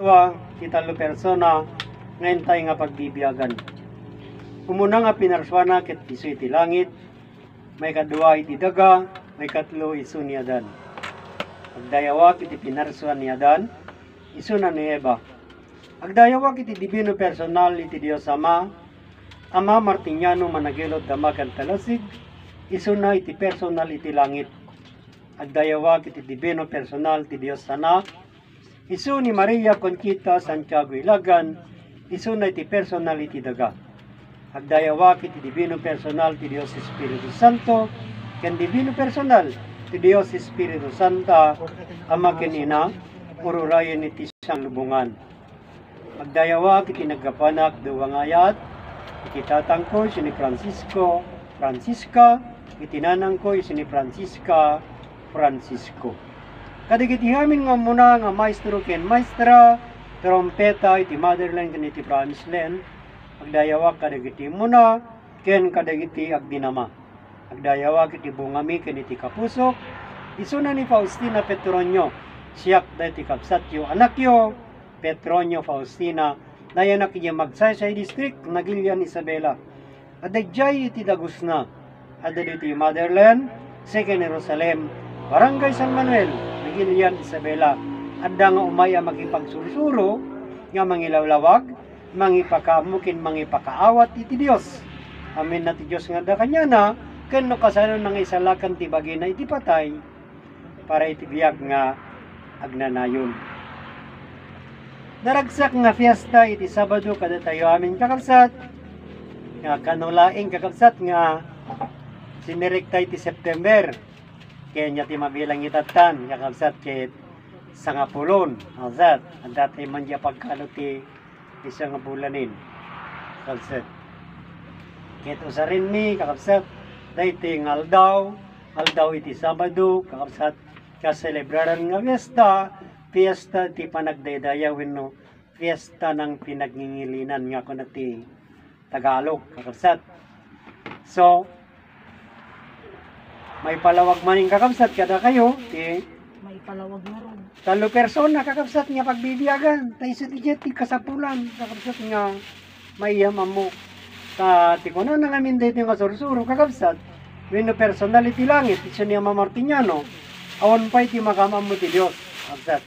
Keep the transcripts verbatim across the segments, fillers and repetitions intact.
Wa kita lo persona ngayon tayo nga pagbibiyagan. Umuna nga pinarswana ket isu iti langit, may kadua iti daga, may katlo isu ni Adan. Agdayawak iti pinarswan ni Adan, isu na ni Eva. Agdayawak iti divino personal iti Dios Ama, Ama Martiniano managilod damagan talasig, isu na iti personal iti langit. Agdayawak iti divino personal iti Dios Anak, isu ni Maria Conchita Santiago Ilagan, isu na iti personal iti daga. Agdayawak iti divino personal ti Dios Espiritu Santo, ken divino personal ti Dios Espiritu Santa, Ama ken Ina, ururayan iti siyang lubungan. Agdayawak iti nagkapanak duwang ayat, iti tatang ko si ni Francisco, Francisca, iti nanang ko si ni Francisca, Francisco. Kadigiti amin nga muna nga maestro ken maestra, trompeta iti motherland ken iti promised land, agdayawak kadagiti muna ken kadagiti agdinama. Agdayawak iti bungami ken iti kapusok, isuna ni Faustina Petronio, siyak da iti kapsatyo anakyo, Petronio Faustina, nayanak niya Magsaysay District, Nagilian Isabela. Adagjay iti Dagusna, adad iti motherland, Second Jerusalem, Barangay San Manuel, Nagilian Isabela. Adda nga umaya makipagsursuro, nga mangilawlawag, mangipakamukin, mangipakaawat iti Dios. Amin na ti Dios nga da kanya na, ken no kasano nang isalakan ti bagay na iti patay, para iti biyag nga agnanayon. Naragsak nga fiesta iti Sabado kada tayo amin kakabsat, nga kanulaing kakabsat nga sinirekta iti September, kaya ti mabilang itatan kakabsat ket sangapulon, azat, ang dati man diya pagkalo ti isang bulanin, kakabsat. Ket usarin mi kakabsat, dayti ng aldaw, aldaw iti Sabado, kakabsat, kaselebraran nga fiesta, fiesta ti panagdaydayawin no, fiesta ng pinagningilinan nga ko na ti Tagalog, kakabsat. So, may palawag maning kakabsat kada kayo, ti may palawag na ron. talo persona kakabsat nga pagbibiyagan, tayo sa ti kasapulan, kakabsat nga may yaman mo. Ta ti kuno na ngamin dito nga sursuro, kakabsat, wino personality langit, iso niya Martiniano, awan pa'y ti makamam mo ti Diyos, kakabsat.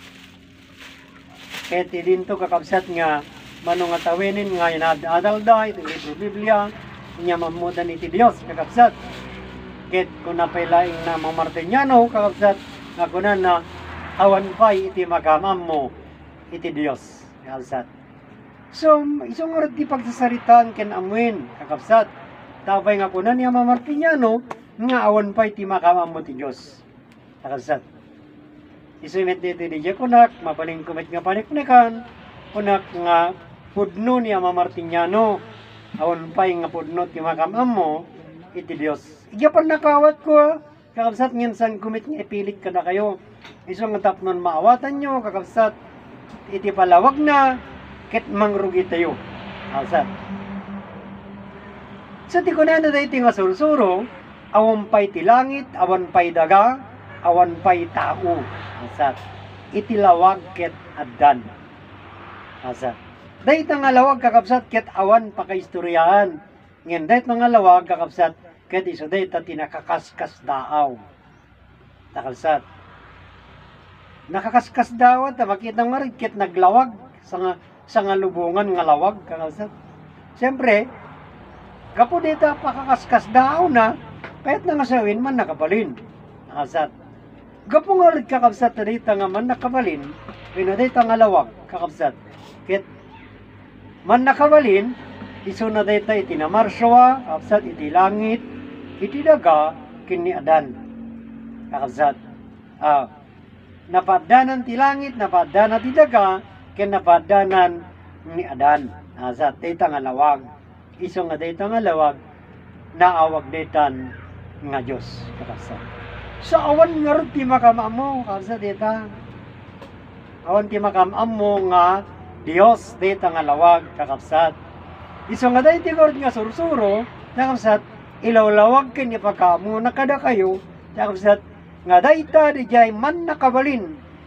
Kaya ti dinto kakabsat nga manong atawinin nga inadadalda iti libro Biblia inya mamudan iti Dios kakabsat. Ket kung napailaing na mga Martiniano kakabsat nga kunan na awan pa'y iti magamam mo iti Dios kakabsat. So isong oras ti pagsasaritaan ken amuin kakabsat. Tapay nga kunan niya mga Martiniano nga awan pa'y iti magamam mo iti Dios kakabsat. Isumit dito di dya kunak, mapaling kumit nga paniknikan, kunak nga pudno niya Ama Martiniano, awan pa'y nga pudno ti makamam mo, iti Dios. Igyapan nakawat ko, kakabsat nginsan kumit nga ipilit ka na kayo. Iso nga tapnon maawatan nyo, kakabsat, iti palawag na, ket mangrugi tayo. Kakabsat. Sa ti kunana da iti nga sursuro, awan pa'y ti langit, awan pa'y daga, awan pa'y tao. Asat, itilawag ket addan. Asat. Dahit nga lawag kakabsat ket awan pakaistoryahan. Ngayon dahit nga lawag kakabsat ket iso dahit tinakakaskas daaw. Kakabsat. Nakakaskas daaw at makita nga rin ket naglawag sa nga, sa nga lubungan nga lawag kakabsat. Siyempre, kapo dito pakakaskas daaw na, kahit nga sawin man nakabalin. Kakabsat. Gapo nga ulit kakabsat na dito nga man nakabalin, pino dito nga lawag kakabsat. Kit man nakabalin, iso na dito iti na marswa, kakabsat iti langit, iti daga, kini Adan. Kakabsat. Ah, napadanan ti langit, napadanan ti daga, kin napadanan ni Adan. Kakabsat, dito nga lawag. Iso nga dito nga lawag, naawag ditan nga Diyos. Kakabsat. Sa so, awan nga rin ti makamam mo, kasi dita. Awan ti makamam mo nga Diyos, dita nga lawag, kakabsat. Iso nga dahi ti gord nga sursuro, kakabsat, ilawlawag ken ni pagkamo nakada kayo, kakabsat, nga dahi ta di jay man nakabalin,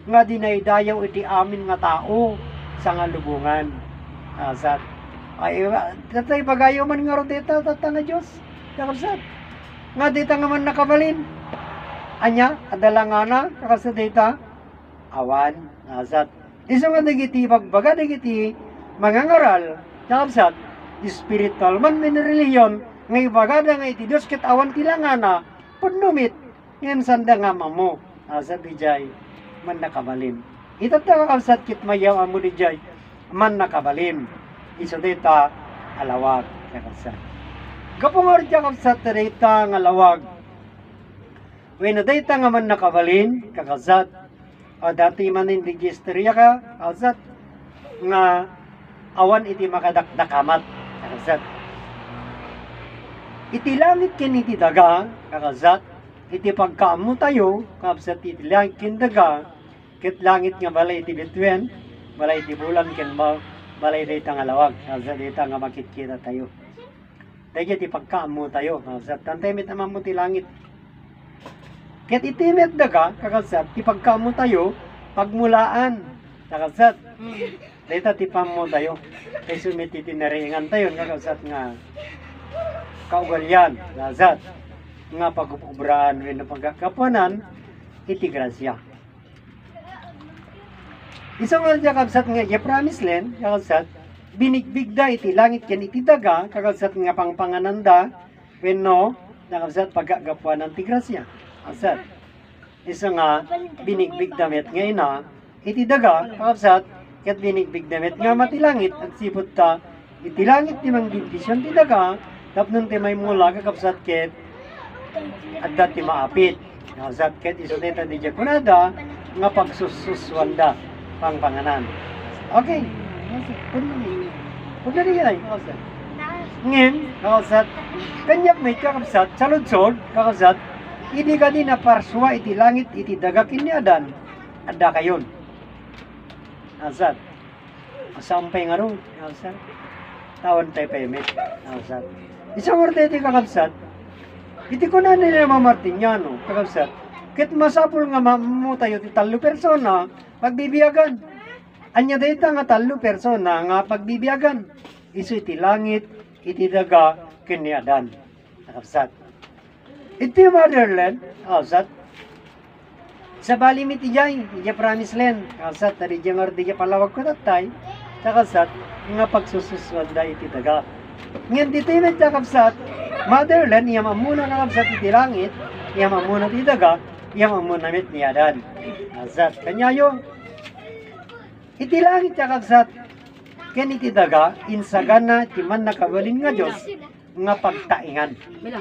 nga dinaydayaw iti amin nga tao sa nga lubungan. Asat. Ay, tatay bagayo man nga ro dita, tata nga Diyos. Kakabsat. Nga dita nga man nakabalin. Anya, adala nga na, kakabsat dita. Awan, asat. Isa nga digiti, pagbaga digiti, mga ngaral, kakabsat, spiritual man min reliyon, nga ibagada nga iti Diyos kit awan tila nga na, punumit, ngayon sanda nga mamo, asat dijay, man nakabalin. Itata kakabsat kit mayaw amo dijay, man nakabalin. Iso dita alawag kakabsat. Kapungor dya kakabsat dita nga alawag. When dita nga man nakabalin kakabsat. O dati man in registerya ka kakabsat nga awan iti makadakdakamat kakabsat. Iti langit ken iti daga kakabsat. Iti pagkaamo tayo kakabsat iti langit ken daga. Ket langit nga balay iti bitwen balay iti bulan ken ma balay dita nga lawag, sa dita nga makikita tayo. Dahil iti pagkaamo tayo, sa tantemit naman mo ti langit. Ket itimit daga, kakasat, ti pagkaamo tayo, pagmulaan, kakasat. Dita ti pamo tayo, kay sumit itinariingan tayo, kakasat nga kaugalyan, kakasat. Nga pagkukubraan, wino pagkakapuanan, iti grasya. Isang nga kakabsat nga ya promise land, kakabsat, binigbigda iti langit ken iti daga, kakabsat nga pangpangananda, wenno, kakabsat pagkagapuan ng tigrasya. Kakabsat, isang nga binigbigda met nga ina, iti daga, kakabsat, ket binigbigda met nga mati langit, at sipot ta, iti langit ti mang bindisyon ti daga, tapnon ti may mula, kakabsat ket, at dati maapit. Kakabsat ket isuneta di jakunada, nga pagsususwanda. Pangpanganan. Okay. Punta niya ay kakabsat. Ngayon, kakabsat, kanyak may kakabsat, sa ludsod, kakabsat, hindi ka din naparswa iti langit, iti daga kinyadan, adda kayon. Kakabsat, masampay nga ron, kakabsat, tawan tayo paymet, kakabsat. Isang orte iti kakabsat, iti ko na nila mamartinyano, kakabsat, kit masapul nga mamu tayo ti talo persona, pagbibiyagan. Anya data nga talo persona nga pagbibiyagan. Isu iti langit, iti daga, kinyadan. Kakabsat. Iti motherland, kakabsat. Sa balim iti jay, iti promise land. Kakabsat, tari dya nga rin palawag ko tatay. Kakabsat, nga pagsususwanda iti daga. Ngayon dito yung kakabsat, motherland, iyam amuna kakabsat iti langit, iyam amuna iti daga, iyam amuna mit niyadan. Kakabsat, kanyayo, iti langit kakabsat, ken iti daga, insagana iti man nakabalin nga Diyos, nga pagtaingan.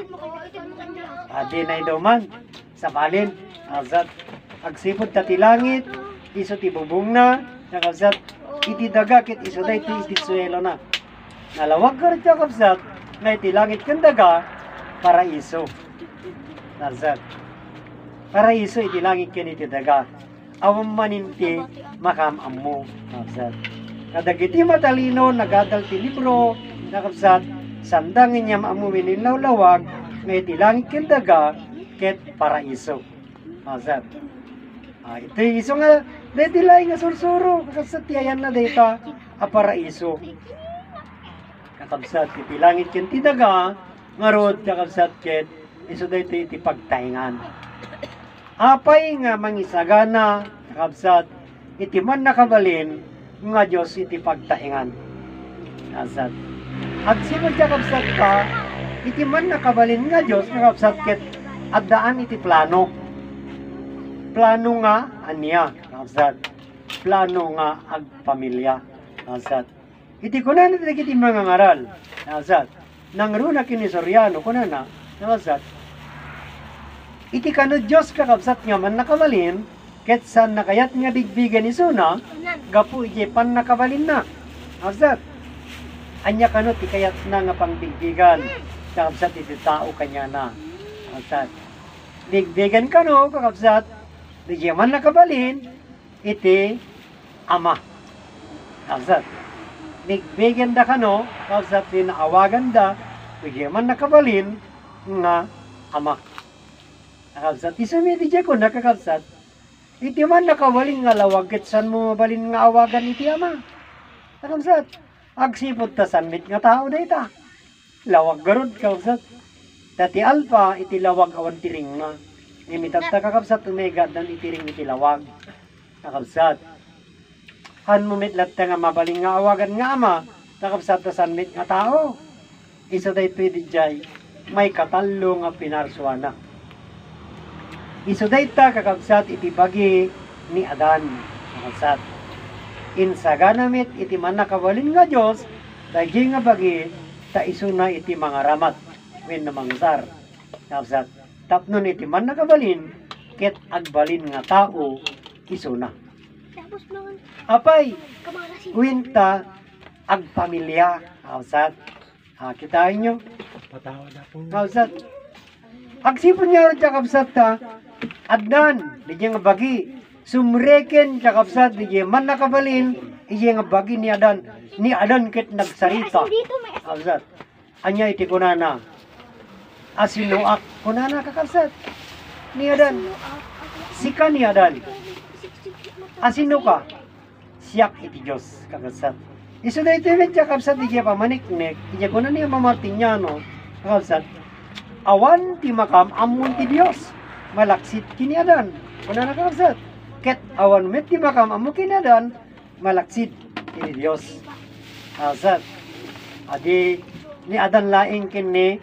Adi na daw man, sa balin, kakabsat, agsipod ta ti langit, iso ti bubong na, kakabsat, iti daga, kit iso da iti iti suelo na. Nalawag ka rin kakabsat, nga iti langit ken daga, paraiso. Kakabsat, paraiso iti langit ken iti daga. Awam maninti makamam mo, kakabsat. Kadagiti matalino, nagadal ti libro, kakabsat, sandangin niya maamu minilawlawag, nga iti langit ken daga, ket paraiso. Kakabsat. Ah, ito iso nga, deti laing nga sursuro, kakabsat, tiyayan na deta, a paraiso. Kakabsat, iti langit ken ti daga, nga rod, kakabsat, ket, iso dito iti pagtaingan. Apay nga mangisagana, kakabsat, iti man nakabalin, nga Diyos iti pagtaingan. Kakabsat. At simod kakabsat ka, iti man nakabalin nga Diyos, kakabsat, ket, at daan iti plano. Plano nga, anya, kakabsat. Plano nga, agpamilya, kakabsat. Iti kunan iti iti mga ngaral, kakabsat. Nang runa kinisoriano, kunana, kakabsat. Iti kano Diyos kakabsat nga man nakabalin, ket san nakayat nga bigbigan ni Suna, gapu iti pan nakabalin na. Kakabsat, anya kano ti kayat na nga pang bigbigan, kakabsat iti tao kanya na. Kakabsat, bigbigan kano, kakabsat, iti man nakabalin, iti ama. Kakabsat, bigbigan da kano, kakabsat din naawagan da, iti man nakabalin, nga ama. Kakabsat, isumiti dya ko nakakabsat, iti man nakabalin nga lawag, ket san mo mabalin nga awagan iti ama. Kakabsat, agsipod ta sanmit nga tao da ita. Lawag garod, kakabsat. Dati alpha, iti lawag awan tiring na. Imitat ta kakabsat, umega dan itiring iti lawag. Kakabsat, han mo mitlat ta nga mabalin nga awagan nga ama, kakabsat ta sanmit nga tao. Isa da ito jay, may katalo nga pinarswana. Iso da ita kakabsat iti bagi ni Adan. Kakabsat. Insa ganamit iti man nakabalin nga Diyos, dagi nga bagi, ta iso na iti mga ramat. Wen namangtar. Kakabsat. Tapnon iti man nakabalin, ket agbalin nga tao, iso na. Tapos naman, Apay, kamarasin. winta, agpamilya. Kakabsat. Ah, kitain nyo. Patawad ako. Kakabsat. Agsipon niya rin kakabsat ta, Adnan, di nga bagi, sumreken kakabsat, di man nakabalin, di nga bagi ni Adan, ni Adan ket nagsarita. Dito may Kakabsat, anya iti kunana, asinuak, kunana kakabsat, ni Adan, sika ni Adan, asino ka, siyak iti Diyos, kakabsat. Iso da ito yung kakabsat, di nga pamaniknik, di nga kunan niya mamartinyano, kakabsat, awan ti makam amun ti Dios malaksit kini Adan kuna nakabsat ket awan met ti makam amu kini Adan malaksit kini Dios asat adi ni Adan laing kini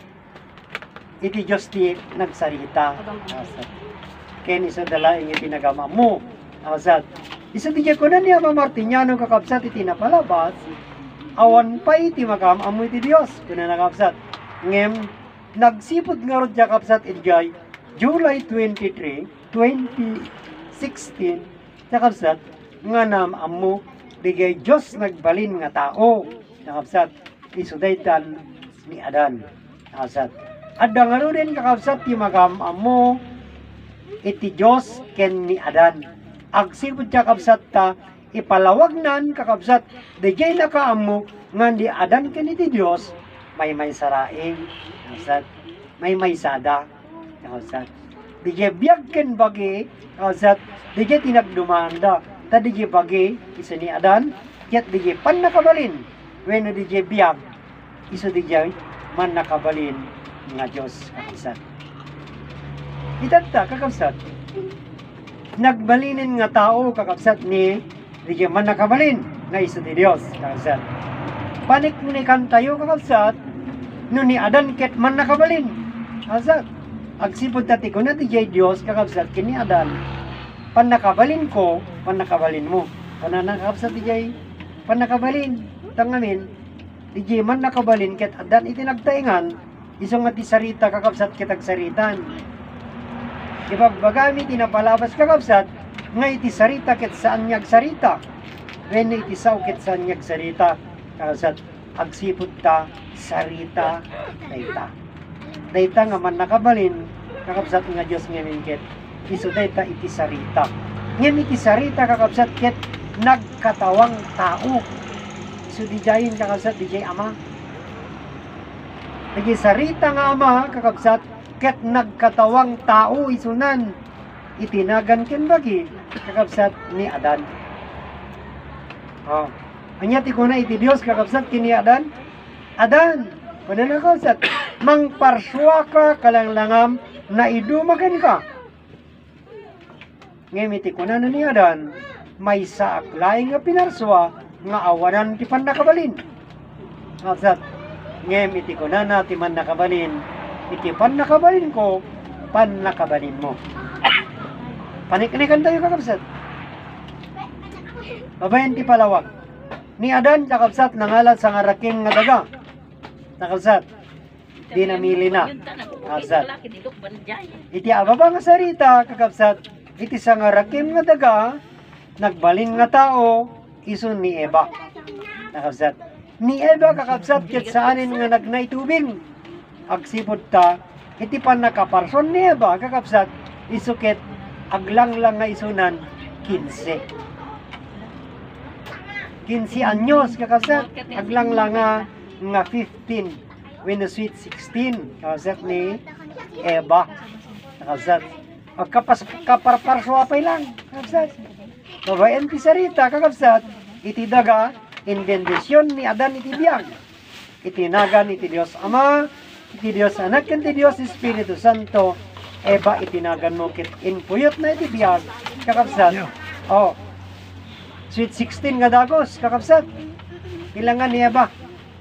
iti Dios ti nagsarita asat ken iso dalaing iti nagamamu asat iso ti kuna niya mamartinyano kakabsat iti napalabas awan pa iti makam amu iti Dios kuna nakabsat ngem nagsipod nga ron kakabsat idjay July twenty-three, twenty sixteen kakabsat nga nam amo digay Diyos nagbalin nga tao kakabsat isudaytan ni Adan kakabsat adda nga rin kakabsat ti magam amo iti Diyos ken ni Adan agsipod kakabsat ta ipalawagnan kakabsat digay nakaamo nga ni Adan ken iti Diyos may may saraing kakabsat may may sada kakabsat digay biyag ken bagi kakabsat digay tinagdumanda ta digay bagi isa ni Adan ket digay pan nakabalin wenno digay biyag iso digay man nakabalin nga Dios kakabsat itata kakabsat nagbalinin nga tao kakabsat ni digay man nakabalin nga iso ti Dios kakabsat panik ni kantayo kakabsat no ni Adan ket man nakabalin kakabsat agsipod tati ko na ti jay Dios kakabsat kini Adan pan nakabalin ko pan nakabalin mo pan nakabsat ti jay pan nakabalin tangamin ti jay man nakabalin ket Adan iti nagtaingan iso nga ti sarita kakabsat ket agsaritan ibagbagami tinapalabas kakabsat nga iti sarita ket saan niya agsarita wenno iti sao ket saan niya agsarita kakabsat agsipod ta sarita dayta dayta nga man nakabalin kakabsat nga Dios ngamin ket isu dayta iti sarita ngem iti sarita kakabsat ket nagkatawang tao isu dijayin kakabsat dijay ama iti sarita nga ama kakabsat ket nagkatawang tao isunan itinagan ken bagi kakabsat ni Adan oh anya ti kuna iti Dios kakabsat kini Adan Adan kuna nakabsat mangparswa ka kalanglangam na idumagan ka ngem iti kuna na ni Adan may saak laing nga pinarswa nga awanan ti pan nakabalin kakabsat ngem iti kuna na ti man nakabalin iti pan nakabalin ko pan nakabalin mo paniknikan tayo kakabsat babayan ti palawag ni Adan kakabsat nangalat sa ngaraking nga daga kakabsat di namili na kakabsat iti ababa nga sarita kakabsat iti sa ngaraking nga daga nagbalin nga tao iso ni Eva kakabsat ni Eva kakabsat ket saanin nga nagnay tubing agsipod ta iti pan nakaparson ni Eva kakabsat isuket aglang lang nga isunan quince quince anyos kakabsat aglang lang nga nga fifteen when the sweet sixteen kakabsat ni Eva kakabsat Agkapas kaparparswapay lang, kakabsat. Babayan ti sarita, kakabsat, iti daga, in bendisyon ni Adan iti biyag. Itinagan iti Diyos Ama, iti Diyos Anak, iti Diyos Espiritu Santo, eba itinagan mo kit inpuyot na iti biyag, kakabsat. Oh, sweet sixteen nga dagos, kakabsat. Ilangan ni Eba.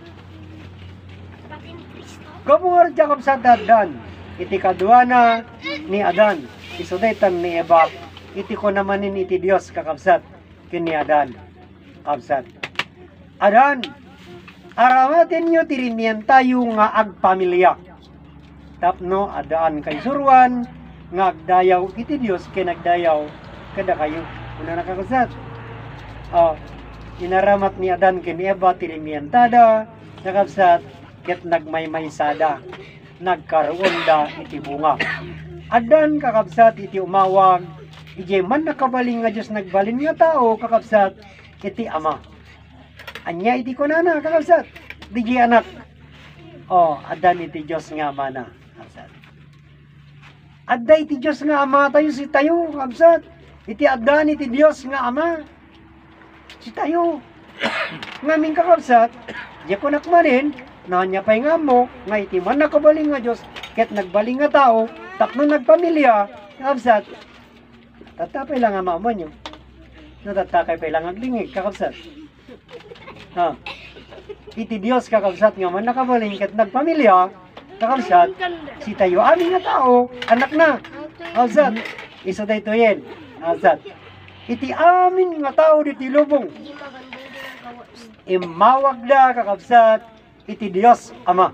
Pati ni Kristo. Kamungar kakabsat Adan, iti kaduana ni Adan. Isudaytan ni Eba, iti ko namanin iti Diyos kakabsat, kini Adan, kakabsat. Adan, aramatin nyo tirimian tayo nga agpamilya. Tapno, adaan kay surwan, nga agdayaw iti Diyos, kinagdayaw, kada kayo. Una na kakabsat. Oh, inaramat ni Adan kini Eba tirimian tada, kakabsat, ket nagmaymaysada, nagkaroon da iti bunga. Adan kakabsat iti umawag, iti man nakabaling nga Diyos nagbalin nga tao, kakabsat, iti ama. Anya iti kunana, kakabsat, iti anak. Oh, adan iti Diyos nga ama na, kakabsat. Adda iti Diyos nga ama tayo si tayo, kakabsat. Iti adan iti Diyos nga ama. Si tayo. Ngamin kakabsat, di ko nakmanin, nanya pa'y nga mo, nga iti man nakabaling nga Diyos, ket nagbaling nga tao, tapno nagpamilya, kakabsat, tatapay lang ang mama nyo. Natatakay pa lang ang lingig, kakabsat. Ha? Iti Diyos, kakabsat, nga man nakabaling, ket nagpamilya, kakabsat, si tayo amin nga tao, anak na, kakabsat, isa tayo to yan, kakabsat. Iti amin nga tao diti lubong, Hindi maganda yung kawas. imawag na, kakabsat, iti Diyos Ama.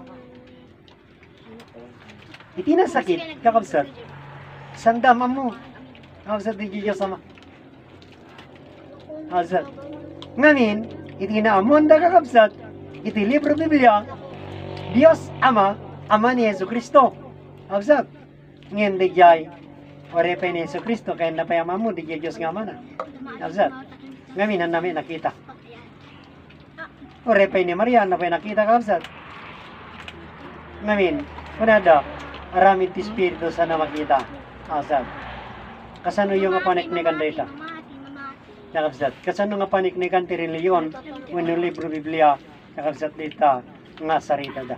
Iti nasakit, kakabsat, sandama mo, kakabsat, iti Diyos Ama. Kakabsat. Ngamin, iti naamon da kakabsat, iti libro Biblia, Diyos Ama, Ama ni Yesu Kristo. Kakabsat. Ngayon di jay, ore pa ni Yesu Kristo, kaya napayama mo, di jay Diyos nga mana. Kakabsat. Ngamin, ang namin nakita. Ore pa ni Maria, napay nakita, kakabsat. Ngamin, kunada, aramid ti Espiritu sa na makita. Kakabsat. Kasano yung nga paniknikan dito? Kakabsat. Kasano nga paniknikan ti reliyon, wano libro Biblia, kakabsat dito, nga sarita da.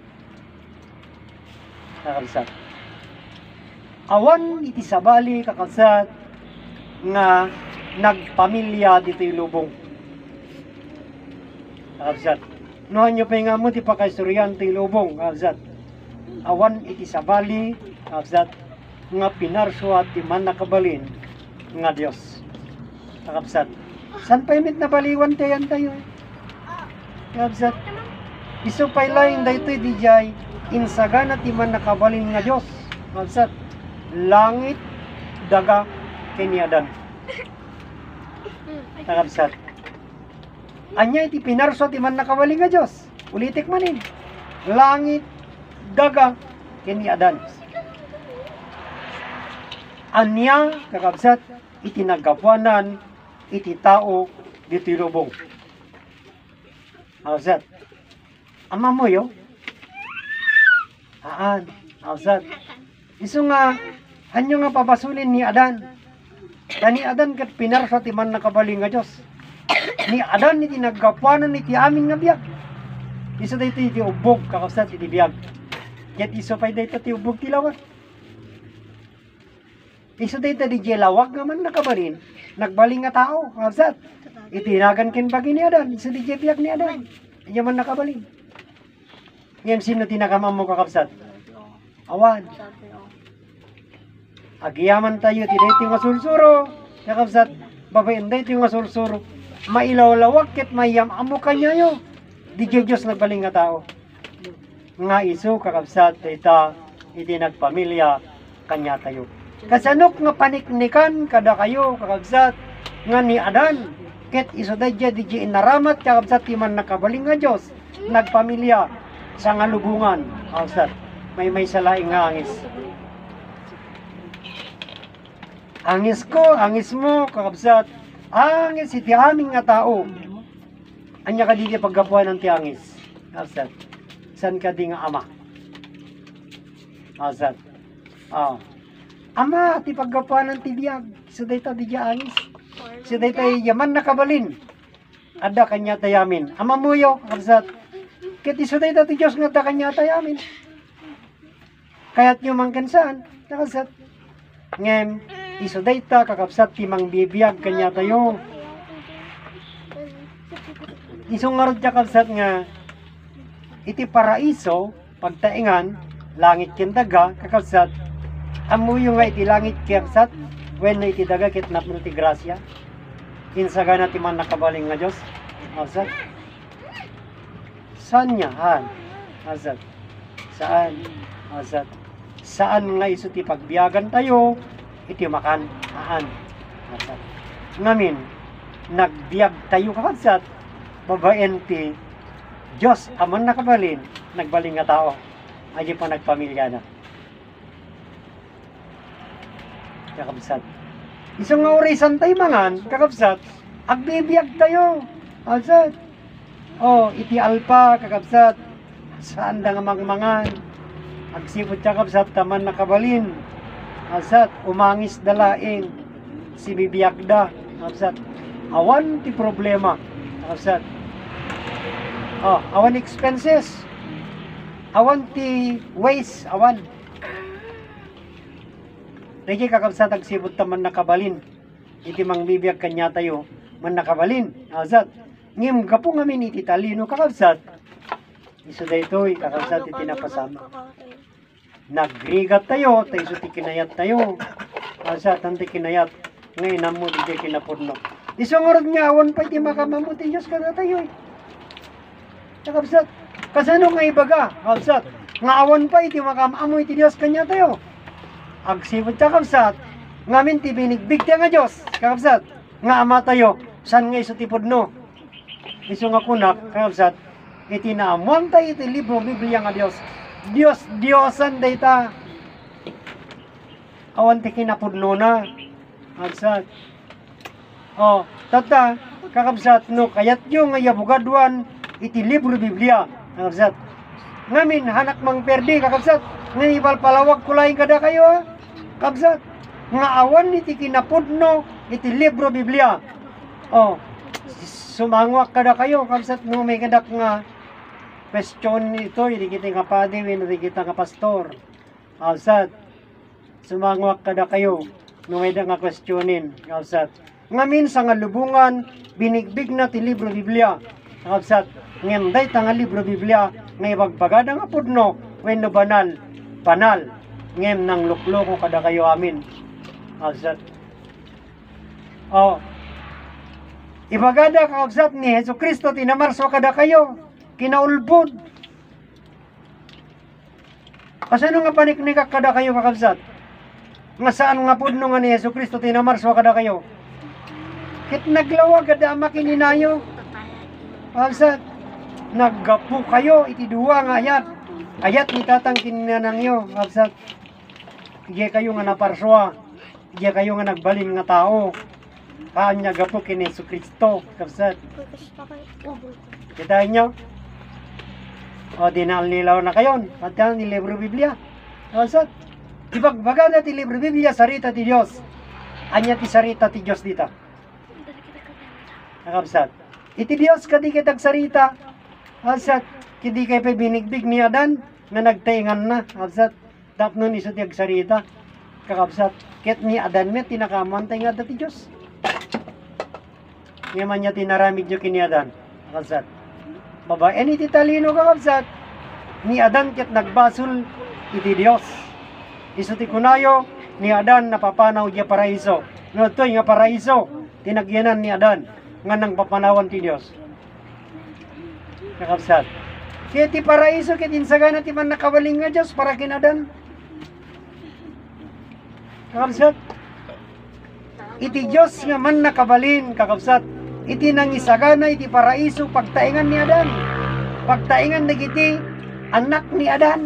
Kakabsat. Awan iti sabali, kakabsat, nga nagpamilya dito yung lubong. Kakabsat. Nohan nyo pa nga mo, ti pakaistoryan ti lubong, kakabsat. Awan iti sabali, kakabsat, nga pinarso at ti man nakabalin, nga Diyos. Kakabsat. San pa imit na baliwan tayan tayo? Kakabsat. Iso pa'y laing daytoy di jay, insagana ti man nakabalin nga Diyos. Kakabsat. Langit, daga, kiniadan. Kakabsat. Anya iti pinarso ti man nakabalin nga Diyos. Ulitik manin. Langit, daga, kiniadan. Anya, kakabsat, iti nagkapuanan, iti tao, dito lubong. Kakabsat. Ama mo yo? Aan, kakabsat. Iso nga, anyo nga papasulin ni Adan. Tani Adan kat pinarso ti man nakabaling nga Diyos. Ni Adan iti nagkapuanan iti amin nga biyag. Iso dito iti ubog, kakabsat, iti biyag. Ket iso pa'y dito ti ubog tilawag. Iso dito di jelawag naman nakabalin. Nagbaling nga tao, kakabsat. Itinagan kin bagi ni Adan. Iso di biyag ni Adan. Iyan man nakabalin. Ngayon sino tinakamam mo, kakabsat? Awan. Agiyaman tayo, tiday ti nga sursuro. Kakabsat, babayin day ti nga sursuro. Mailawlawag ket mayam amo kanya yo. Di Diyos nagbaling nga tao. Nga iso, kakabsat, ita, iti nagpamilya, kanya tayo. Kasanok nga paniknikan kada kayo, kakabsat, nga ni Adan. Ket iso day di di inaramat, kakabsat, ti man nakabaling nga Diyos. Nagpamilya sa nga lubungan, kakabsat. May may salaing nga angis. Angis ko, angis mo, kakabsat. Angis iti aming nga tao. Anya ka di paggapuan ng ti angis. Kakabsat. San ka di nga ama? Kakabsat. Ah. Ama, ti paggapuanan ti biyag. So dayta di angis. So dayta yaman nakabalin. Ada kanya tayamin. Ama muyo, kapsat. Kiti so dayta ti Diyos nga da kanya tayamin. Kaya't nyo mangkansaan, nakasat. Ngem, iso dayta kakapsat ti mangbibiyag kanya tayo. Isong nga ron kapsat nga, iti paraiso, pagtaingan, langit kindaga, kakapsat, amuyo nga iti langit kapsat, when na iti daga kitnap no ti grasya, kinsaga na ti man nakabaling nga Diyos, kapsat. Saan niya? Han? Kapsat. Saan? Kapsat. Saan nga iso ti pagbiyagan tayo, iti makan, haan. Kapsat. Ngamin, nagbiag tayo kakapsat, babaen ti Diyos aman nakabalin, nagbaling nga tao. Aji pa nagpamilya na. Kakabsat. Isang nga orisan tayo mangan, kakabsat, agbibiyag tayo. Kakabsat. Oh, iti alpa, kakabsat. Saan da nga mangmangan? Agsipot kakabsat, taman nakabalin. Kakabsat, umangis dalaing. Si bibiyag da. Kakabsat. Awan ti problema. Kakabsat. Oh, awan expenses. Awan ti waste, awan. Lagi kakabsat agsibot taman nakabalin. Iti mangbibiyag kanya tayo, man nakabalin. Kakabsat. Ngim gapo ngamin iti talino kakabsat. Iso daytoy kakabsat iti napasama. Nagrigat tayo, tayo iso ti kinayat tayo. Kakabsat, ang ti kinayat. Ngayon namo ti kinapudno. Iso ngorod nga awan pa iti makamamuti Diyos kada tayo. Kakabsat, kasano nga ibaga, kakabsat, nga awan pa iti makamamoy ti Diyos kanya tayo. Agsibot kakabsat, ngamin ti binigbig ti nga Diyos, kakabsat, nga ama tayo, san nga iso ti pudno. Iso nga kunak, kakabsat, iti naamuan tayo iti libro, Biblia nga Diyos. Diyos, Diyosan dayta. Awan ti kinapudno na, kakabsat. Oh, tata, kakabsat, no, kayat yung nga yabugadwan, iti libro Biblia, kakabsat. Ngamin, hanak mang perdi, kakabsat. Ngayon, ipalpalawag ko laing kada kayo, ha? Kakabsat. Nga awan iti kinapudno, iti libro Biblia. Oh, sumangwak kada kayo, kakabsat. No, may kadak nga question ito, hindi kita nga padi, hindi kita nga pastor. Kakabsat. Sumangwak kada kayo, no, may nga questionin, kakabsat. Ngamin, sa nga lubungan, binigbig na ti libro Biblia. Kakabsat. Ngayon day tanga libro Biblia ngay bagpagada nga pudno wenno banal banal ngem nang lukloko kada kayo amin. Kakabsat. Oh. Ibagada kakabsat ni Jesucristo tinamarso kada kayo kinaulbod. Kasano nga paniknikak kada kayo kakabsat? Nga saan nga pudno nga ni Jesucristo tinamarso kada kayo? Kit naglawa kada makininayo. Kakabsat. Naggapu kayo iti duwa nga ayat ayat ni tatang kinanangyo kakabsat. Iya kayo nga naparswa, iya kayo nga nagbalin nga tao, kanya gapu kini Jesucristo kakabsat. Kita nyo o dinalilaw na kayon pati ni libro Biblia kakabsat. Ibagbaga na ti libro Biblia sarita ti Dios, anya ti sarita ti Dios dita kakabsat. Iti Dios kadi kitag sarita kakabsat, kidi kay pa binigbig ni Adan na nagtaingan na kakabsat. Tapnon iso ti agsarita kakabsat. Ket ni Adan met tinakamantay nga dati Diyos. Ngayon niya tinaramid niyo kini Adan kakabsat. Babaen iti talino kakabsat. Ni Adan ket nagbasol iti Diyos. Iso ti kunayo ni Adan napapanaw diya paraiso. No to nga paraiso tinagyanan ni Adan nga nang papanawan ti Diyos. Kakabsat. Kaya ti paraiso, kaya tinsagana ti man nakawaling nga Diyos para kinadan. Kakabsat. Iti Diyos nga man nakabalin, kakabsat. Iti nangisagana, iti paraiso, pagtaingan ni Adan. Pagtaingan na iti anak ni Adan.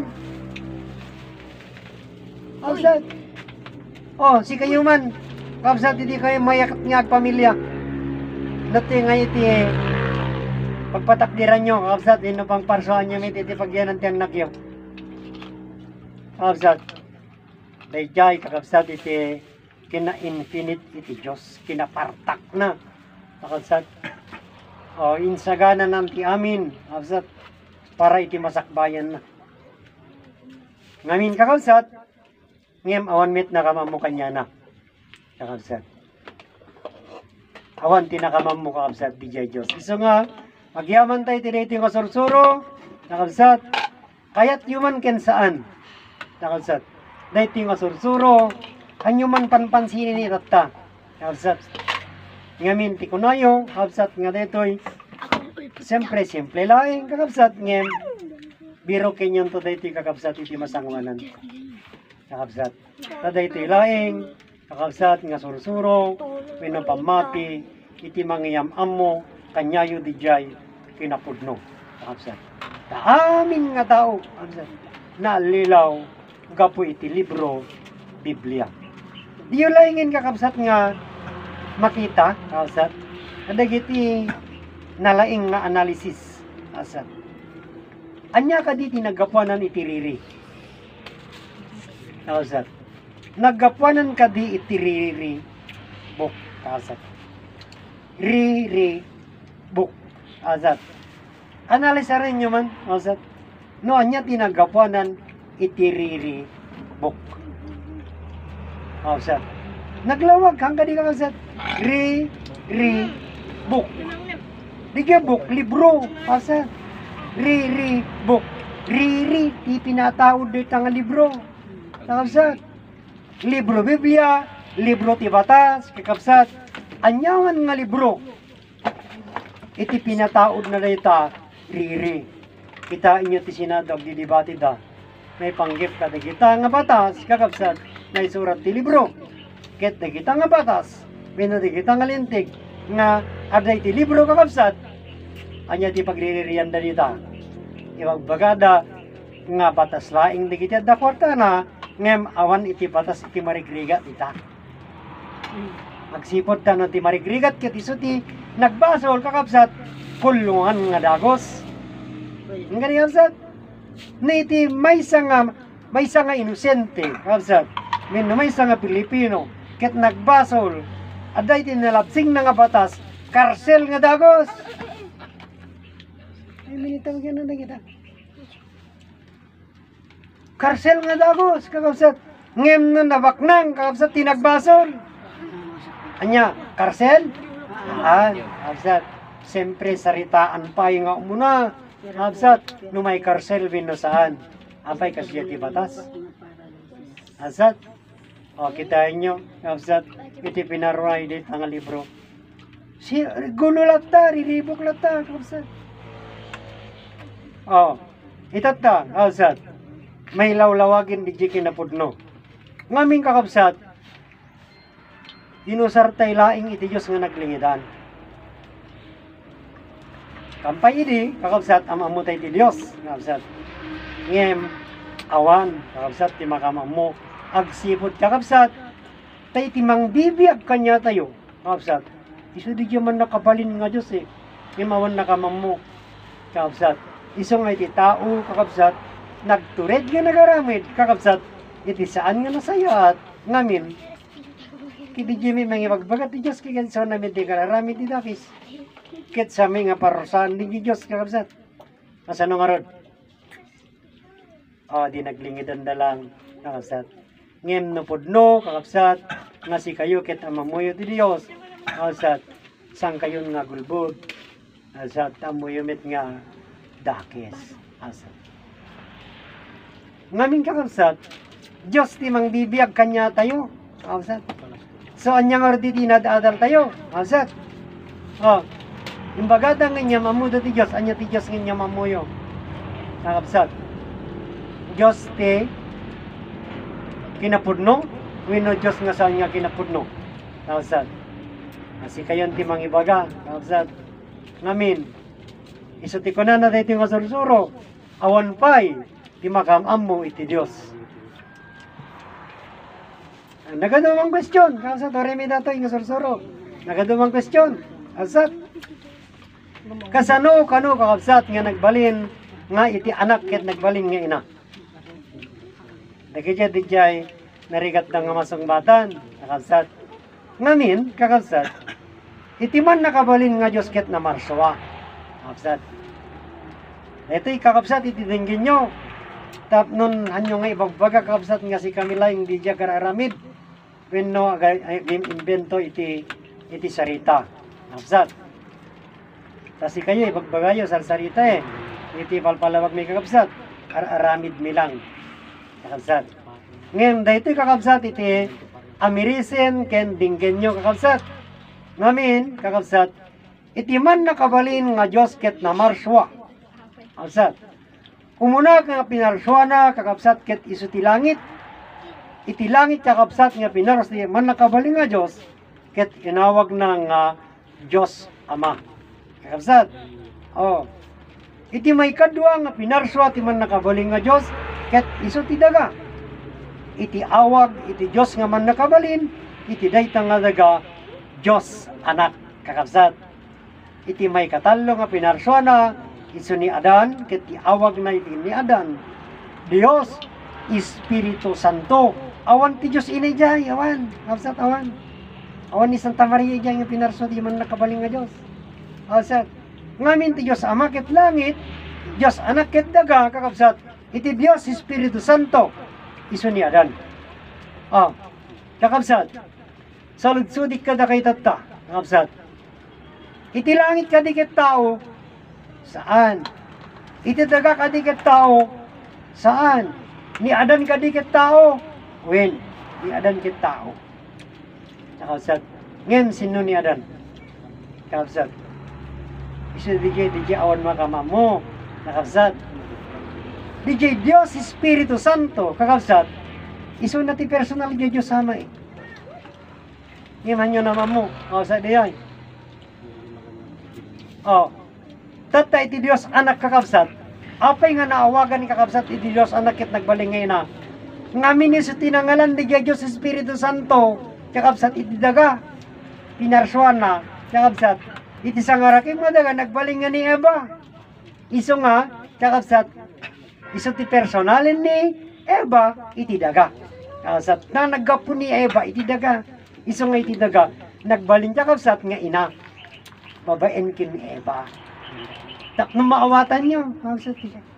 Kakabsat. Oh, si kayo man. Kakabsat, iti kayo mayak nga pamilya. Dati nga iti pagpatakdiran nyo, kakabsat, ino pang parsoan nyo, may titipagyan ng tiyang nakyo. Kakabsat, Dayjay kakabsat iti kina infinite iti Dios, kinapartak na. Kakabsat. O insagana nam ti amin, kakabsat, para iti masakbayan na. Ngamin kakabsat, ngem awan met nakamamu kanya na. Kakabsat. Awan tinakamam mo kakabsat di jay Diyos. Iso nga, magyaman tayo tiniti nga sursuro, kakabsat, kayat yuman ken saan, kakabsat, dayti nga sursuro, kanyo man panpansinin ni tatta, kakabsat, ngamin ti kunayo, kakabsat nga detoy, siyempre, simple laing, kakabsat, ngem, biro kenyon to dayti kakabsat iti masangwanan, kakabsat, ta dayti laing, kakabsat nga sursuro, pinapamati, iti mangyam amo, kanyayo di jay, kinapudno. Kakabsat. Amin nga tao, kakabsat, naalilaw, gapo iti libro, Biblia. Diyo laingin kakabsat nga, makita, kakabsat, kadagiti nalaing nga analisis, kakabsat. Anya ka di tinagapuanan itiriri. Kakabsat. Naggapuanan ka di itiriri buk kasat ri ri buk azat analisa rin nyo man azat no anya tinagapuanan itiriri buk azat naglawag hangga di ka azat ri ri buk diga buk libro azat ri ri buk ri ri ti pinataod dito nga libro azat libro Biblia, libro ti batas, kakabsat, anyawan nga libro. Iti pinataod na dayta, riri. Kita inyo ti sinadog di debate da. May panggip ka kita nga batas, kakabsat, may surat ti libro. Ket da kita nga batas, pino di kita nga lintig, nga aday ti libro kakabsat, anya ti pagririyan da dita. Iwagbagada, nga batas laing di kita da kwarta na, ngem awan iti batas iti marigrigat ita. Magsipod ta no ti marigrigat ket isu ti nagbasol kakabsat kulungan nga dagos. Ngani kakabsat ni iti maysa nga maysa nga inosente kakabsat men maysa nga Pilipino ket nagbasol aday ti nalabsing na nga batas karsel nga dagos. Ay minitang gano na kita. Karsel nga dagos, kakabsat. Ngem nun nabaknang, kakabsat, tinagbasol. Anya, karsel? Ah, kakabsat. Siyempre, saritaan pa yung nga umuna. Kakabsat, numay karsel bino saan. Apay kasya ti batas. Kakabsat. O, kitain nyo, kakabsat. Iti pinaruay dito nga libro. Si, gulo lata, riribok lata, kakabsat. O, itata, kakabsat. May lawlawagin di jiki na pudno. Ngaming kakabsat, dinusartay laing iti Diyos nga naglingidan. Kampay idi, kakabsat, amamutay ti Diyos, kakabsat. Ngem, awan, kakabsat, ti makamamo, agsipot, kakabsat, tay timang bibiyag kanya tayo, kakabsat. Isu di man nakabalin nga Diyos eh, imawan nakamamo, kakabsat. Isu nga iti tao, kakabsat, nagtured nga nagaramid, kakabsat, iti saan nga nasayat, ngamin, kiti jimi mangibagbagat ti Diyos, kaya sa namin di kararamid ti Dapis, kit sa may nga parusaan di Diyos, kakabsat, masano nga rod? O, di naglingidan na lang, kakabsat, ngem no pudno, kakabsat, nga si kayo kit amamuyo ti Diyos, kakabsat, sang kayo nga gulbod, kakabsat, amuyumit nga dakes, kakabsat. Ngamin kakabsat, Diyos ti mang bibiyag kanya tayo. Kakabsat. So, anyang ordi tinadadal tayo. Kakabsat. O, imbagada nga niya mamudo ti Diyos, anya ti Diyos nga niya mamuyo. Kakabsat. Diyos ti kinapudno, wino Diyos nga sa niya kinapudno. Kakabsat. Kasi kayon ti mang ibaga. Kakabsat. Ngamin, iso ti kunana tayo ti nga sursuro, awan pa'y, di makamam mo iti Diyos. Nagadumang question. Kakabsat, oremi dato yung sursuro. Nagadumang question. Kakabsat. Kasano, kano, kakabsat, nga nagbalin, nga iti anak, ket nagbalin nga ina. Dagiti dijay, narigat na nga masungbatan, kakabsat. Ngamin, kakabsat, iti man nakabalin nga Diyos ket na marswa, kakabsat. Ito'y kakabsat, iti dinggin nyo. Tap nun, hanyo nga ibagbaga, kakabsat nga si Camila yung di dya kararamid. When no, invento iti, iti sarita, kakabsat. Kasi kayo, ibagbagayo sa sarita eh. Iti palpalawag may kakabsat. Ar-aramid mi lang. Kakabsat. Ngayon, dahito kakabsat iti amirisen ken dinggen nyo kakabsat. Ngamin, kakabsat, iti man nakabalin nga Diyos ket na marswa. Kakabsat. Umuna nga pinarswa na kakabsat ket iso ti langit. Iti langit kakabsat nga pinars ti man nakabalin nga Diyos ket inawag na nga Diyos Ama. Kakabsat. Oh. Iti may kadwa nga pinarswa ti man nakabalin nga Diyos ket iso ti daga. Iti awag iti Diyos nga man nakabalin iti dayta nga daga Diyos anak kakabsat. Iti may katalo nga pinarswa na iso ni Adan ket ti awag na iti ni Adan Dios Espiritu Santo. Awan ti Diyos inay jay awan kakabsat awan. Awan ni Santa Maria jay nga pinarswa ti man nakabalin nga Diyos. Kakabsat. Ngamin ti Diyos Ama ket langit, Diyos Anak ket daga, kakabsat, iti Diyos Espiritu Santo, iso ni Adan. Ah, kakabsat, saludsudik ka da kay tatta, kakabsat. Iti langit ka di ket tao, saan? Iti daga ka di ket tao, saan? Ni Adan ka di ket tao, wen, ni Adan ket tao. Kakabsat, ngem sino ni Adan? Kakabsat. Iso D J, D J awan makamamo, kakabsat. D J Diyos Espiritu Santo, kakabsat. Iso na ti personal di Diyos sama eh. Iman nyo naman mo, kakabsat diyan. Oh, tata iti Diyos anak kakabsat. Apay nga naawagan ni kakabsat iti Diyos anak ket nagbalingay na. Ngamin iso tinangalan di Diyos Espiritu Santo, kakabsat iti daga. Pinarswan na, kakabsat. Iti sangarakim nga daga nagbaling nga ni Eva. Iso nga, kakabsat, iso ti personalin ni Eva, iti daga. Kakabsat, na naggapo ni Eva, iti daga. Iso nga iti daga, nagbaling kakabsat nga ina. Babaen kin ni Eva. Tak nung maawatan nyo, kakabsat.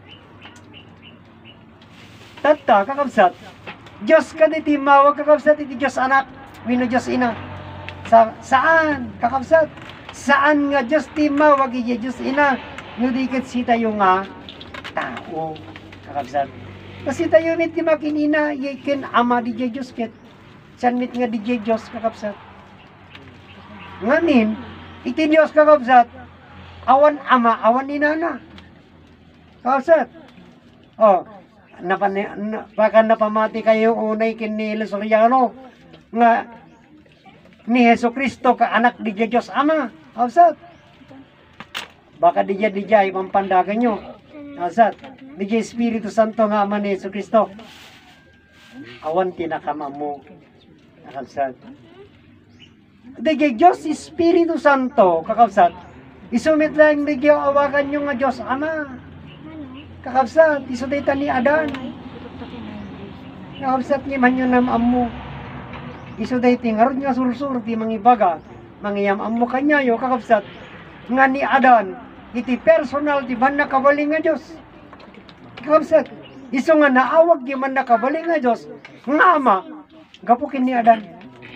Tata, kakabsat, Diyos ka diti mawag kakabsat, iti Diyos anak, wino Diyos ina. Sa, saan, kakabsat? Saan nga Diyos ti mawag iya Diyos ina, no di ket si tayo nga tao, kakabsat. Kasi tayo mit ti makinina, iken ama di Diyos ket, san mit nga di Diyos, kakabsat. Ngamin, iti Diyos kakabsat, awan ama, awan ni nana, kakabsat. Oh, napan, na, baka napamati kayo unay kin ni Lesoriano, nga ni Heso Kristo ka anak di Diyos ama. Kakabsat. Baka di di jay mampandagan nyo. Kakabsat. Di Espiritu Santo nga ama ni Heso Kristo. Awan tinakama mo. Kakabsat. Di Diyos Espiritu Santo. Kakabsat. Isumit lang di awakan nyo nga Diyos ama. Kakabsat. Isudita ni Adan. Kakabsat ni man nyo nam amu. Isuday tingarod nga sursur ti mangibaga. Mangiyam amo kanyayo kakabsat nga ni Adan iti personal ti man nakabaling nga Diyos. Kakabsat iso nga naawag di man nakabaling nga Diyos nga ama gapukin ni Adan.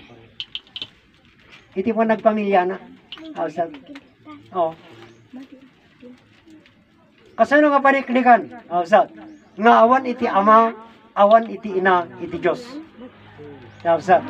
Iti po nagpamilya na. Kakabsat. Oh. Kasano nga paniklikan? Kakabsat. Nga awan iti ama, awan iti ina, iti Diyos. Kakabsat.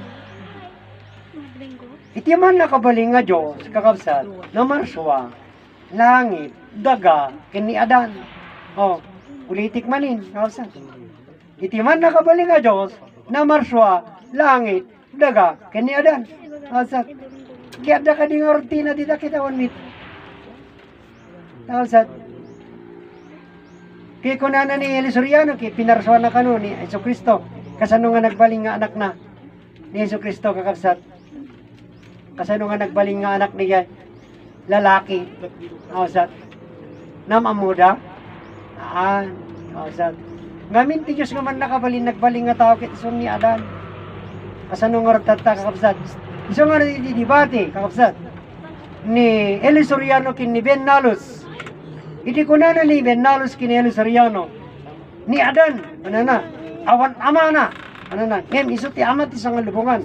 Iti man nakabaling nga Diyos, kakabsat, na marswa, langit, daga, kini Adan. Oh, politik manin, kakabsat. Iti man nakabaling nga Diyos, na marswa, langit, daga, kini Adan. Kakabsat. Kaya da ka di nga rutina, di da kita wanmit. Kakabsat. Kaya kunana ni Elisoriano, kaya pinarswa na kano ni Yesu Kristo. Kasano nga nagbaling nga anak na ni Yesu Kristo, kakabsat. Kasano nga nagbaling nga anak niya lalaki. Kakabsat. Namamuda. Aan. Kakabsat. Ngamin ti Diyos nga man nakabalin, nagbaling nga tao kit iso ni Adan. Kasano nga ratata kakapsat. Iso nga rin di debate kakapsat. Ni Eli Soriano kin ni Ben Nalos. Iti ko na ni Ben Nalos kin ni Eli Soriano. Ni Adan, ano na, awan ama na. Ano na, ngayon iso ti amat isang lubungan.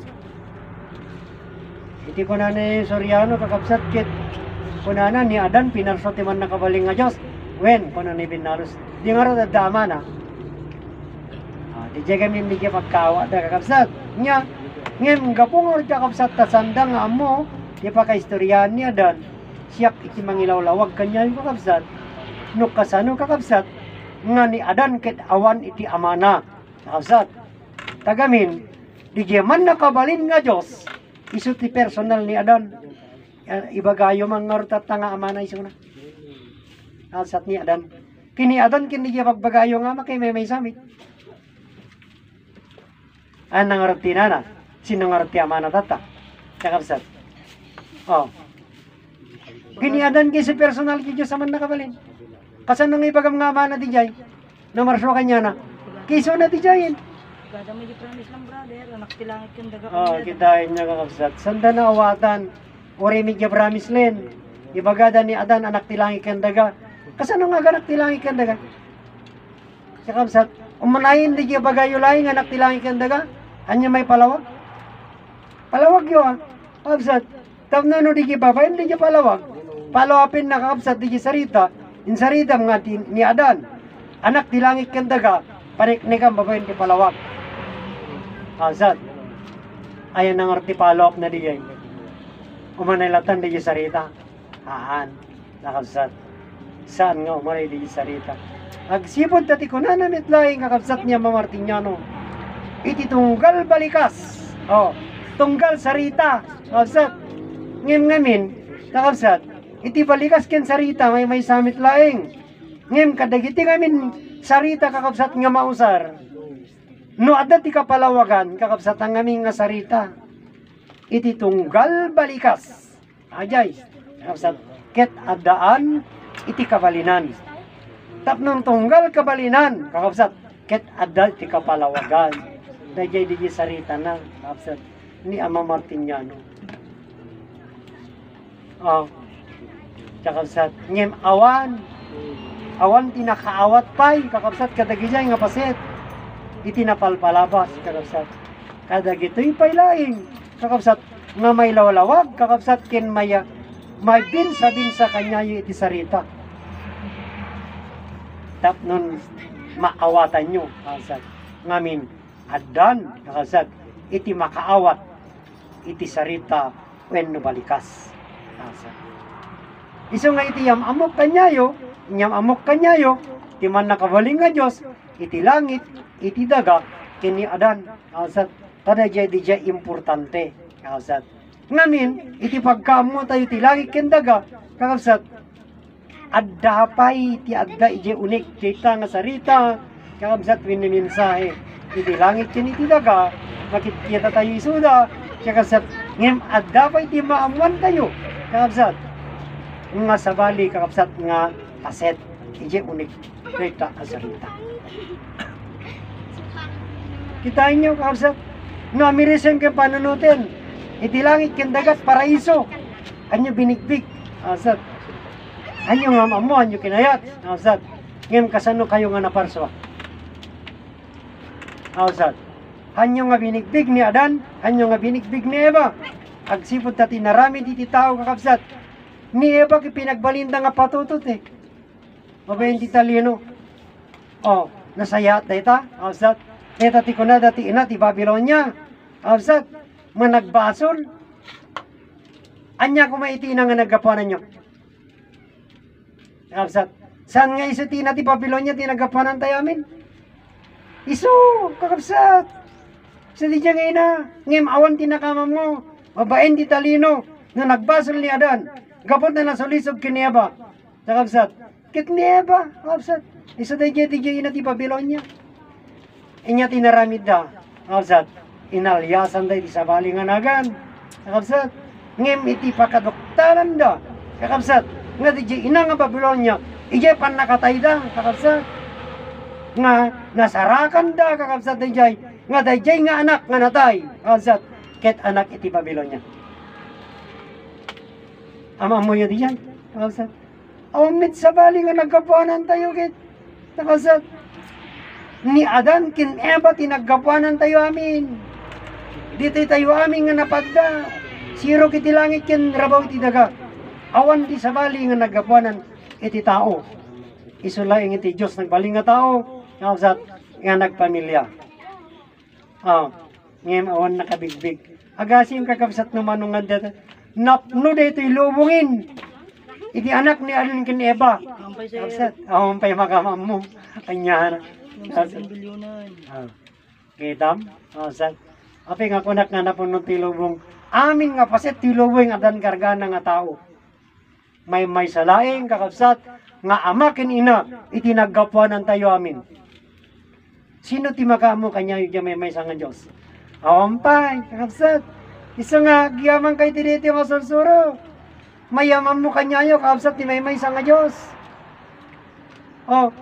Iti ko na ni Soriano kakapsat kit kunana ni Adan pinarso ti man nakabaling nga Diyos. Wen kuno ni Ben Nalos. Di nga rin dama na. Ah, di dyan kami hindi kayo pagkawa na kakapsat. Nga, ngayon gapong oras kakapsat tasanda nga mo, di pa ka-istoryahan ni Adan, siyak iti mangilawlawag kanya yung kakapsat. No kasano kakapsat, nga ni Adan kit awan iti amana. Kakapsat. Tagamin, di dyan man nakabalin nga Diyos, iso ti personal ni Adan. Ibagayo man nga rutat nga amana iso na. Kakapsat ni Adan. Kini Adan kini dyan pagbagayo nga makay may may samit. Anang ngarti na na. Sino ngarti amana tata? Kakapsat. Oh. Kini Adan kisi personal ki Diyos saman nakabalin. Kasan nung ibagam nga amana di jay. Namarsyo kanya na. Kiso na di jayin. Gada mo di promise lang brother. Anak tilangit yung daga. Oh, kitain niya kakapsat. Sanda na awatan. Ori midya promise len. Ibagada ni Adan anak tilangit kang daga. Kasan nung anak tilangit kang daga? Kakapsat. Umanayin di kaya bagayo laing anak tilangit kang daga. Anya may palawag? Palawag yun. Kakapsat. Tapno no di kaya baba, hindi kaya palawag. Palawapin na kakapsat di kaya sarita. In sarita mga ti, ni Adan. Anak tilangit kang daga. Paniknikang baba hindi palawag. Kakapsat. Ayan ang arti palawag na di kaya. Umanilatan di kaya sarita. Haan. Kakapsat. Saan nga umaray di kaya sarita. Agsipod tati ko na namit laing kakapsat niya mamartinyano. Iti tunggal balikas. Oh, tunggal sarita. Kakapsat. Ngem ngamin, kakapsat. Iti balikas ken sarita may may samit laing. Ngem kadagiti ngamin sarita kakapsat nga mausar. No adda ti kapalawagan kakapsat ang ngamin nga sarita. Iti tunggal balikas. Ajay. Kakapsat. Ket addaan iti kabalinan. Tapnong tunggal kabalinan kakapsat. Ket adda iti kapalawagan. Dajay di sarita na kakapsat ni Ama Martiniano. Oh. Kakapsat ngem awan. Awan tinakaawat pay kakapsat kadagijay nga paset. Iti napalpalabas kakapsat. Kadagitoy pay laing kakapsat nga may lawlawag kakapsat ken maya may binsa binsa kanya iti sarita. Tapnon maawatan nyo kakapsat ngamin Adan kakapsat iti makaawat iti sarita wenno balikas kakapsat. Iso nga iti yam amok kanyayo inyam amok kanyayo iti man nakabaling nga Diyos iti langit iti daga kini Adan kakapsat. Tada jay di jay importante kakapsat. Ngamin iti pagkamo tayo iti langit ken daga kakapsat. Adda pay iti adda iti unik kita nga sarita kakapsat wenno mensahe. Iti langit ken iti daga makikita tayo isuda kakapsat. Ngem adda pay iti maamuan tayo kakapsat. Nga sabali kakapsat nga paset iti unik kita nga sarita. Kitain nyo kakapsat. No amirisen ken panunutin. Iti langit ken dagat paraiso. Anyo binigbig kakapsat. Anyo nga mamo anyo kinayat kakapsat. Ngem kasano kayo nga naparswa. Kakapsat. Anyo nga binigbig ni Adan, anyo nga binigbig ni Eva. Agsipod tati naramid iti tao kakapsat. Ni Eva ki pinagbalinda nga patutot eh. Mabayin ti talino. Oh, nasayat da ita, kakapsat. Eta ti kuna dati ina ti Babylonia. Kakapsat, managbasol. Anya kumaiti na nga naggapanan nyo. Kakapsat, saan nga iso ti na ti Babylonia ti naggapanan tayo amin? Iso, kakapsat. Sa di dyan ngayon na, ngem awan tinakama mo, babaen di talino, na nagbasol ni Adan, gapot na nasulisog kini Eva. Kakapsat, kit ni Eva, kakapsat. Iso di dyan di dyan ina ti Babylonia. Inya tinaramid da, kakapsat. Inalyasan da iti sabali nga nagan, kakapsat. Ngem iti pakadoktaran da, kakapsat. Nga di dyan ina nga Babylonia, ije pan nakatay da, kakapsat. nga nasarakan da kakabsat dayjay nga dayjay nga anak nga natay kakabsat ket anak iti Babilonia. Ama mo yun diyan kakabsat. Awamit sa bali nga nagkapuanan tayo ket kakabsat. Ni Adan kin Eva tinagkapuanan tayo amin. Dito tayo amin nga napadda. Siro kiti langit ken rabaw iti daga. Awan di sa bali nga nagkapuanan iti tao. Isulaing iti Diyos nagbaling nga tao. Kakabsat, nga nagpamilya. Ah, ngayon awan nakabigbig. Agasim kakabsat naman nung nga napno dito ilubungin. Iti anak ni Adan kin Eva. Ampay sa Kakabsat, awan pa'y makamam mo. Kanya Yung bilyonan. Ah, kitam, kakabsat. Api nga kunak nga napunong tilubong. Amin nga paset tilubong adan kargana nga tao. May may salaing kakabsat nga ama ken ina itinaggapuanan tayo amin. Sino ti makamo kanya yung may may nga Diyos? Awampay, kakabsat. Isa nga, giyaman kay tiniti nga sursuro. Mayaman mo kanya yung kakabsat ti may may nga Diyos. Oh,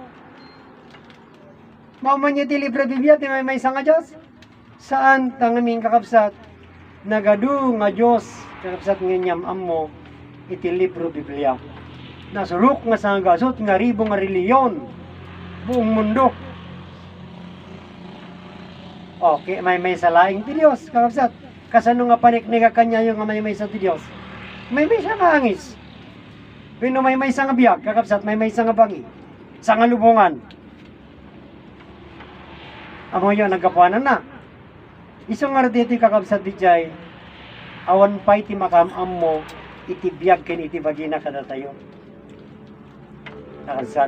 mauman niya ti libre Biblia ti may may nga Diyos. Saan tangaming kakabsat? Nagadu nga Diyos, kakabsat nga niyam mo iti libro Biblia. Nasuruk nga sa gasot nga ribo nga reliyon buong mundo. Okay, may may salaing ti Diyos, kakabsat. Kasano nga paniknig ka kanya yung nga may may sa ti Diyos? May may sa nga angis. Pino may may sa nga biyag, kakabsat, may may sa nga bangi. Sa nga lubungan. Amo yun, nagkapuanan na. Isang nga dito kakabsat di jay, awan pa'y ti makamam mo, iti biyag ken iti bagina kada tayo. Kakabsat.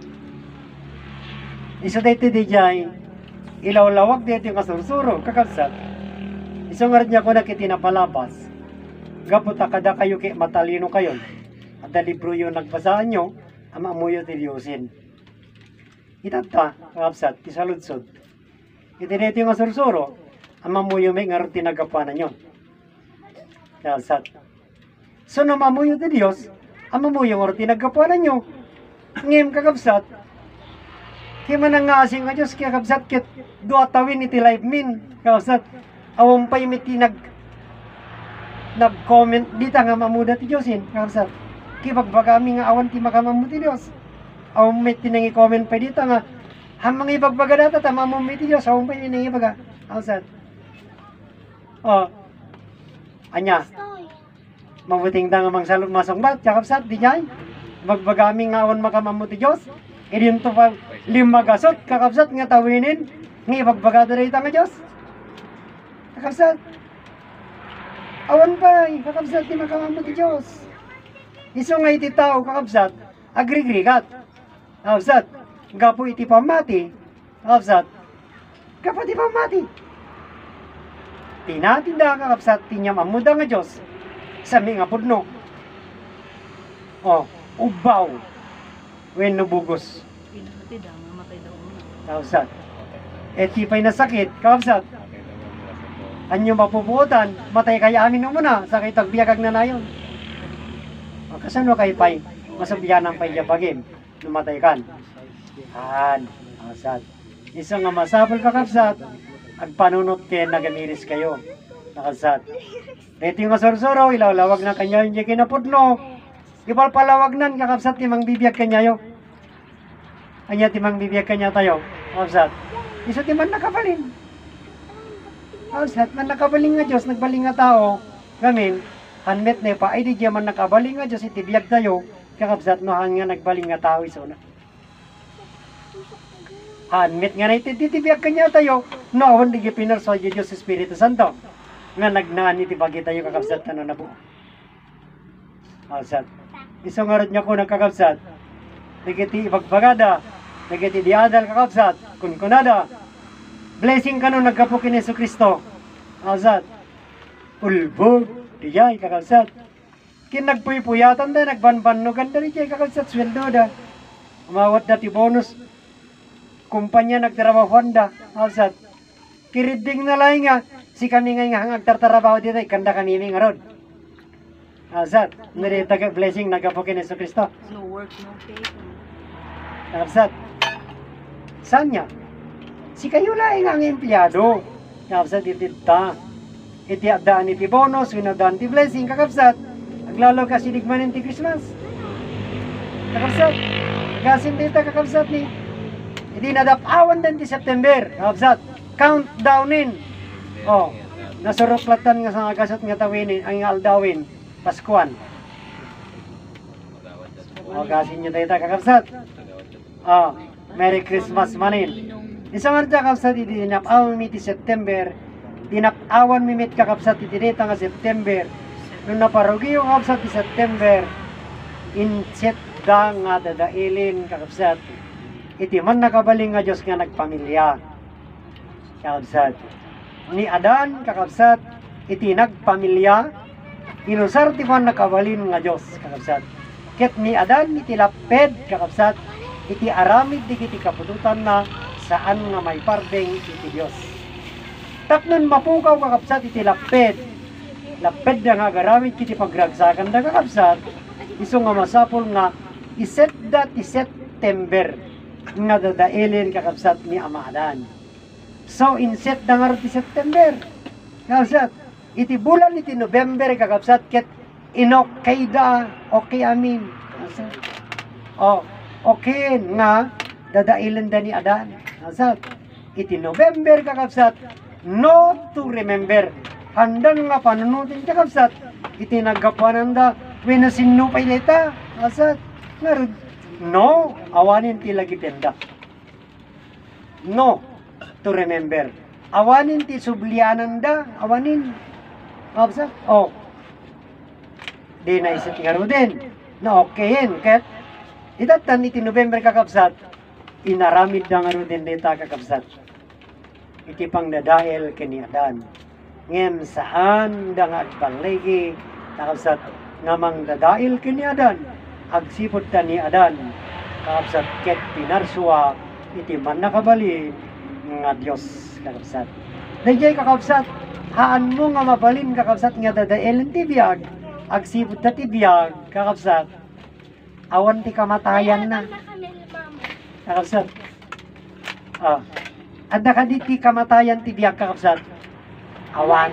Isa dito di jay, ilawlawag dito yung kasursuro, kakabsat. Isang nga niya ko na kitinapalabas. Gaputa kada kayo kay matalino kayo. At ang libro yung nagbasaan nyo, ama mo yung tiliusin. Itata, kakabsat, tisaludsod. Itinito yung kasursuro, ama mo yung may nga rin tinagapanan yun. Kakabsat. So namamuyo ti Diyos, ama mo yung rin tinagapanan nyo. Ngayon kakabsat, kaya man ang asing nga Diyos, kaya kakabsat, kaya duatawin iti live min. Kakabsat, awang pa'y may tinag nag-comment dita nga mamuda ti Diyosin, kakabsat. Kaya pagbagami nga awan ti makamamu ti Diyos. Awang may tinangi comment pa dita nga, hamang ibagbaga data, tamamum ti Diyos, awang pa'y may nangibaga. Kakabsat. Oh, anya, mabuting da nga mang salog masongbat, kakabsat, di jay. Bagbagami nga awan makamamu ti Diyos. E to pa limagasot, kakabsat nga tawinin, nga ibagbaga dita nga Diyos. Kakabsat. Awan pa, kakabsat, di makamamo ti Diyos. Iso nga iti tao, kakabsat, agrigrigat. Kakabsat, gapo iti pamati. Kakabsat, gapo iti pamati. Tinatinda, kakabsat, tinyamamuda nga Diyos. Sa mga pudno. Oh, ubaw. When nubugos. Pinakatid ang mamatay daw muna. Kakabsat. E tipay na sakit, kakabsat. Anyo mapupuotan, matay kaya amin mo muna, sa kay tagbiyagag na nayon. O, kasano kay pay, masabyan ang pay yapagin, numatay kan. Han, kakabsat. Isa nga masapol kakabsat, agpanunot kaya nagamiris kayo, kakabsat. Dito yung masursuro, ilawlawag na kanya yung kinapudno. Ipalpalawag nan, kakabsat, timang bibiyag kanyayo. Anya timang bibiyag kanya tayo, kakabsat. Isa timang nakabalin. Kakabsat, man nakabaling nga Diyos, nagbaling nga tao, gamin, hanmet na pa, ay di man nakabaling nga Diyos, itibiyag tayo, kakabsat, no, han nga nagbaling nga tao, iso na. Hanmet nga na ititibiyag kanya tayo, no, awan di pinarso yung Diyos Espiritu Santo, nga nagnaan itibagi tayo, kakabsat, ano na po. Kakabsat, iso nga rin niya ko nagkakabsat, nagiti ibagbagada, nagiti diadal kakabsat, kunkunada, blessing ka nung nagkapukin ni Yesu Kristo. Kakabsat. Ulbog. Dijay, kakabsat. Kin nagpuypuyatan da, nagbanbanugan da dijay, kakabsat. Sweldo da. Umawat da ti bonus. Kumpanya nagtrabahuan da. Kakabsat. Kiriding na lang nga. Si kami nga nga agtartarabaho dito, ikanda kami nga ron. Kakabsat. Narita ka blessing nagkapukin ni Yesu Kristo. No work, no pay. Kakabsat. Sanya? Si kayo laing ang empleyado. Kakabsat itita. Iti adaan iti bonus, winadaan ti blessing, kakabsat. Aglalo ka sinigmanin ti Christmas. Kakabsat. Gasin dita kakabsat ni. Iti nadapawan din ti September. Kakabsat. Countdownin. Oh. Nasuruklatan nga sa agasat nga tawinin, ang aldawin. Paskuan. O gasin nyo dita kakabsat. Oh. Merry Christmas manin. Isang arta kakabsat iti dinapawan mi ti September. Dinapawan mi mit kakabsat iti dita nga September. Nung naparugi yung kakabsat ti September, inset da nga dadailin kakabsat. Iti man nakabaling nga Diyos nga nagpamilya. Kakabsat. Ni Adan kakabsat, iti nagpamilya, inusar ti man nakabalin nga Diyos kakabsat. Ket ni Adan iti laped kakabsat, iti aramid di kiti kapututan na saan nga may pardeng iti Diyos. Tapnon mapukaw kakabsat iti laped. Laped na nga garamid kiti pagragsakan da kakabsat. Iso nga masapol nga iset da ti September nga dadailin kakabsat ni Amadan. So inset da nga ti September. Kakabsat, iti bulan iti November kakabsat ket inokay da okay amin. Kakabsat. Oh, okay nga dadailin da ni Adan. Kakabsat, iti November kakabsat, no to remember. Handan nga panunutin kakabsat, iti nagkapuanan da, winasinno pa ilita. Kakabsat, narod, no, awanin ti lagi tenda. No to remember. Awanin ti sublianan da, awanin. Kakabsat, oh. Di naisip nga ro din, na okayin, ket, itatan iti November kakabsat, inaramid da nga ro din dita kakabsat. Iti pang dadael kini Adan. Ngem saan da nga agbaligi kakabsat nga mang dadael kini Adan. Agsipot ta ni Adan kakabsat ket pinarsua iti man nakabali nga Dios kakabsat. Dayjay kakabsat haan mo nga mabalin kakabsat nga dadael ti biag. Agsipot ta ti biag kakabsat. Awan ti kamatayan na. Kakabsat. Ah. Adda ka di ti kamatayan ti biag kakabsat. Awan.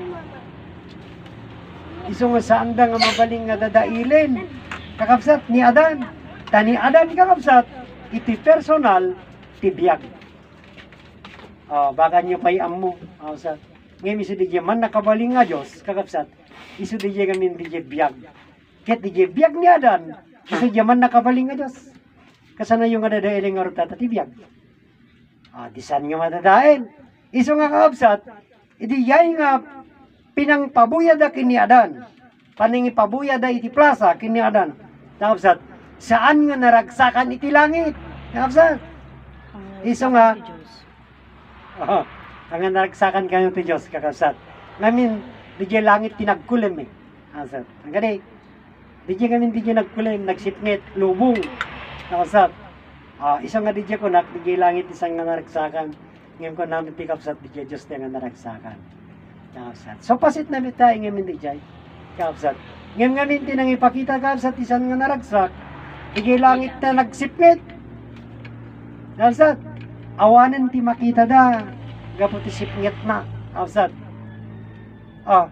Iso nga saan da nga mabaling nga dadailin. Kakabsat ni Adan. Tani Adan kakabsat. Iti personal ti biag. Oh, baka nyo pa'y amo. Kakabsat. Ngayon iso di man nakabaling nga Diyos. Kakabsat. Iso di kami di biag. Ket di biag ni Adan. Iso di man nakabaling nga Diyos. Kasana yung nga dadailin nga rutata ti biag. Ah, di saan nga madadail. Iso nga kakabsat, idi yay nga pinangpabuyada kini Adan. Paningi pabuyada iti plaza kini Adan. Kakabsat, saan nga naragsakan iti langit? Kakabsat. Iso nga, oh, ang naragsakan kayo ti Diyos, kakabsat. Ngamin, di jay langit tinagkulem eh. Kakabsat. Ang gani, di jay ngamin di jay nagkulem, nagsipngit, lubong. Kakabsat. Ah, isang nga di jay ko nak, di jay langit isang nga naragsakan. Ngayon ko namin ti kapsat di jay Diyos nga naragsakan. Kakabsat. So pasit namin tayo ngamin di jay. Kakabsat. Ngayon ngamin tinang ipakita kakabsat isang nga naragsak. Di jay langit na nagsipngit. Kakabsat. Awanan ti makita da. Gapo ti sipngit na. Kakabsat. Ah.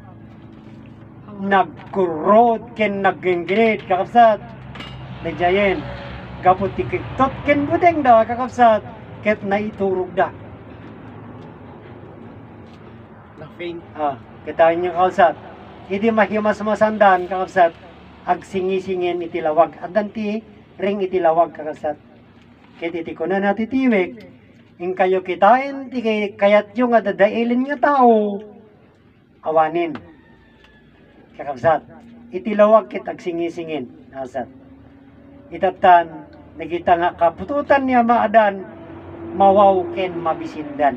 Nagkurod ken naggingginit. Kakabsat. Di jayin. Gapot ti kiktot ken budeng da kakabsat ket naiturog da. Na-faint. Ah, kitain niyo kakabsat. Idi mahimas masandan kakabsat agsingi-singin iti lawag. Addan ti ring iti lawag kakabsat. Ket iti kunan nati tiwik ing kayo kitain ti kayat yung nga dadailin nga tao awanin. Kakabsat. Iti lawag ket agsingi-singin kakabsat. Itatan, nagita nga kapututan niya maadan, mawaw ken mabisindan.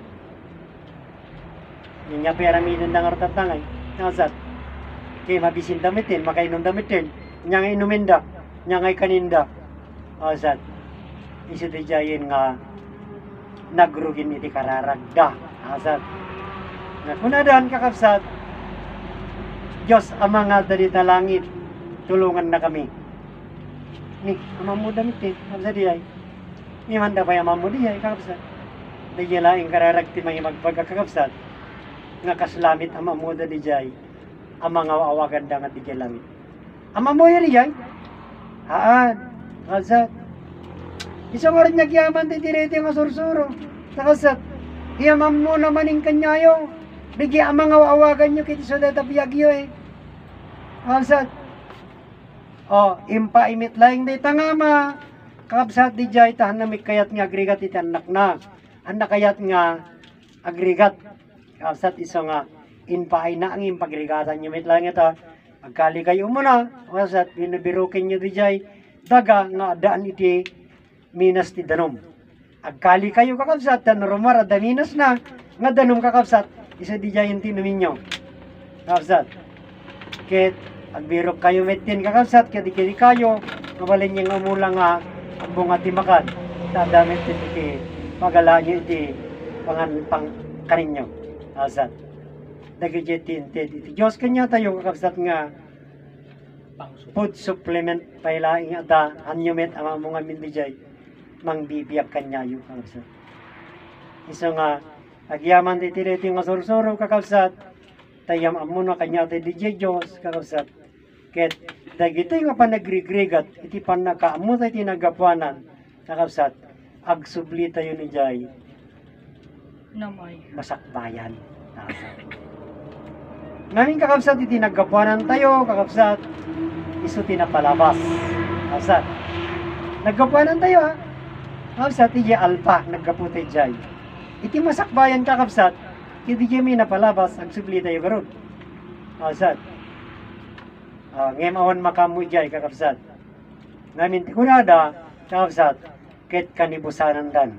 Yung nga piramidan na nga ratatangay, nakasat. Kaya mabisindan mitin, makainom damitin, niya nga inuminda, niya nga kaninda. Nakasat. Iso di jayin nga, nagrugin iti kararagda. Nakasat. Nakunadan kakapsat, Diyos ama nga dali na langit, tulungan na kami. Ni, amamu damit eh, sa di ay. Iman da pa yaman mo diya, kakapsat. Di laing kararagti mga magpagkakapsat. Nga kaslamit ang mamuda di jay. Ang mga awagan da nga di jay lamit. Ang mamuya di jay. Haan, kakapsat. Isang oras niya kiyaman di direte nga sursuro. Kakapsat. Iyaman mo naman yung kanyayo. Bigi ang mga awagan nyo kiti sa datapiyagyo eh. Kakapsat. O, impa imit laing di tangama. Kakapsat di jay tahan na may kayat nga agregat iti anak na. Anak kayat nga agregat. Kakapsat iso nga inpaay na ang impagregatan nyo. Mit lang ito. Pagkali kayo muna. Kakapsat binabirukin nyo di jay. Daga nga daan iti minas ti danom. Agkali kayo kakapsat. Dan rumara da minas na. Nga danom kakapsat. Isa di jay yung tinumin nyo. Kakapsat. Kit agbirok kayo metin kakapsat. Kaya di kaya kayo. Mabalin niya nga mula nga ang bunga timakan, dadamit iti pagala nyo iti pangan pang kaninyo. Asat. Nagigit tinted iti Diyos kanya tayo kakabsat nga food supplement pailaing ata anyumet ang mga mindijay mang bibiyag kanya yung kakabsat. Iso nga agyaman iti iti nga sursuro kakabsat tayam amuna kanya iti di Diyos kakabsat. Ket dagiti nga panagregregat iti panakaammo tayo tinagapuanan kakabsat agsubli tayo ni jay Namay. masakbayan kakabsat. Namin kakabsat iti nagapuanan tayo kakabsat iso tinapalabas kakabsat. Naggapuanan tayo ha kakabsat iti alpa naggaputi jay iti masakbayan kakabsat iti jay napalabas agsubli tayo garod kakabsat. Uh, ngayon awan makamu jay kakabsat. Namin tikunada kakabsat ket kanibusanan dan.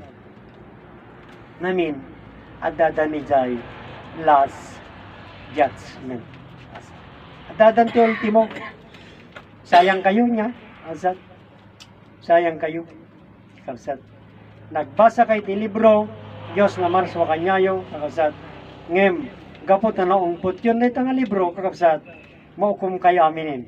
Namin adadan ni jay last judgment. Adadan ti ultimo. Sayang kayo niya kakabsat. Sayang kayo kakabsat. Nagbasa kay ti libro Diyos nga marswa kanyayo kakabsat. Ngem gapot na naungpot yun na nga libro kakabsat. Maukum kayo aminin.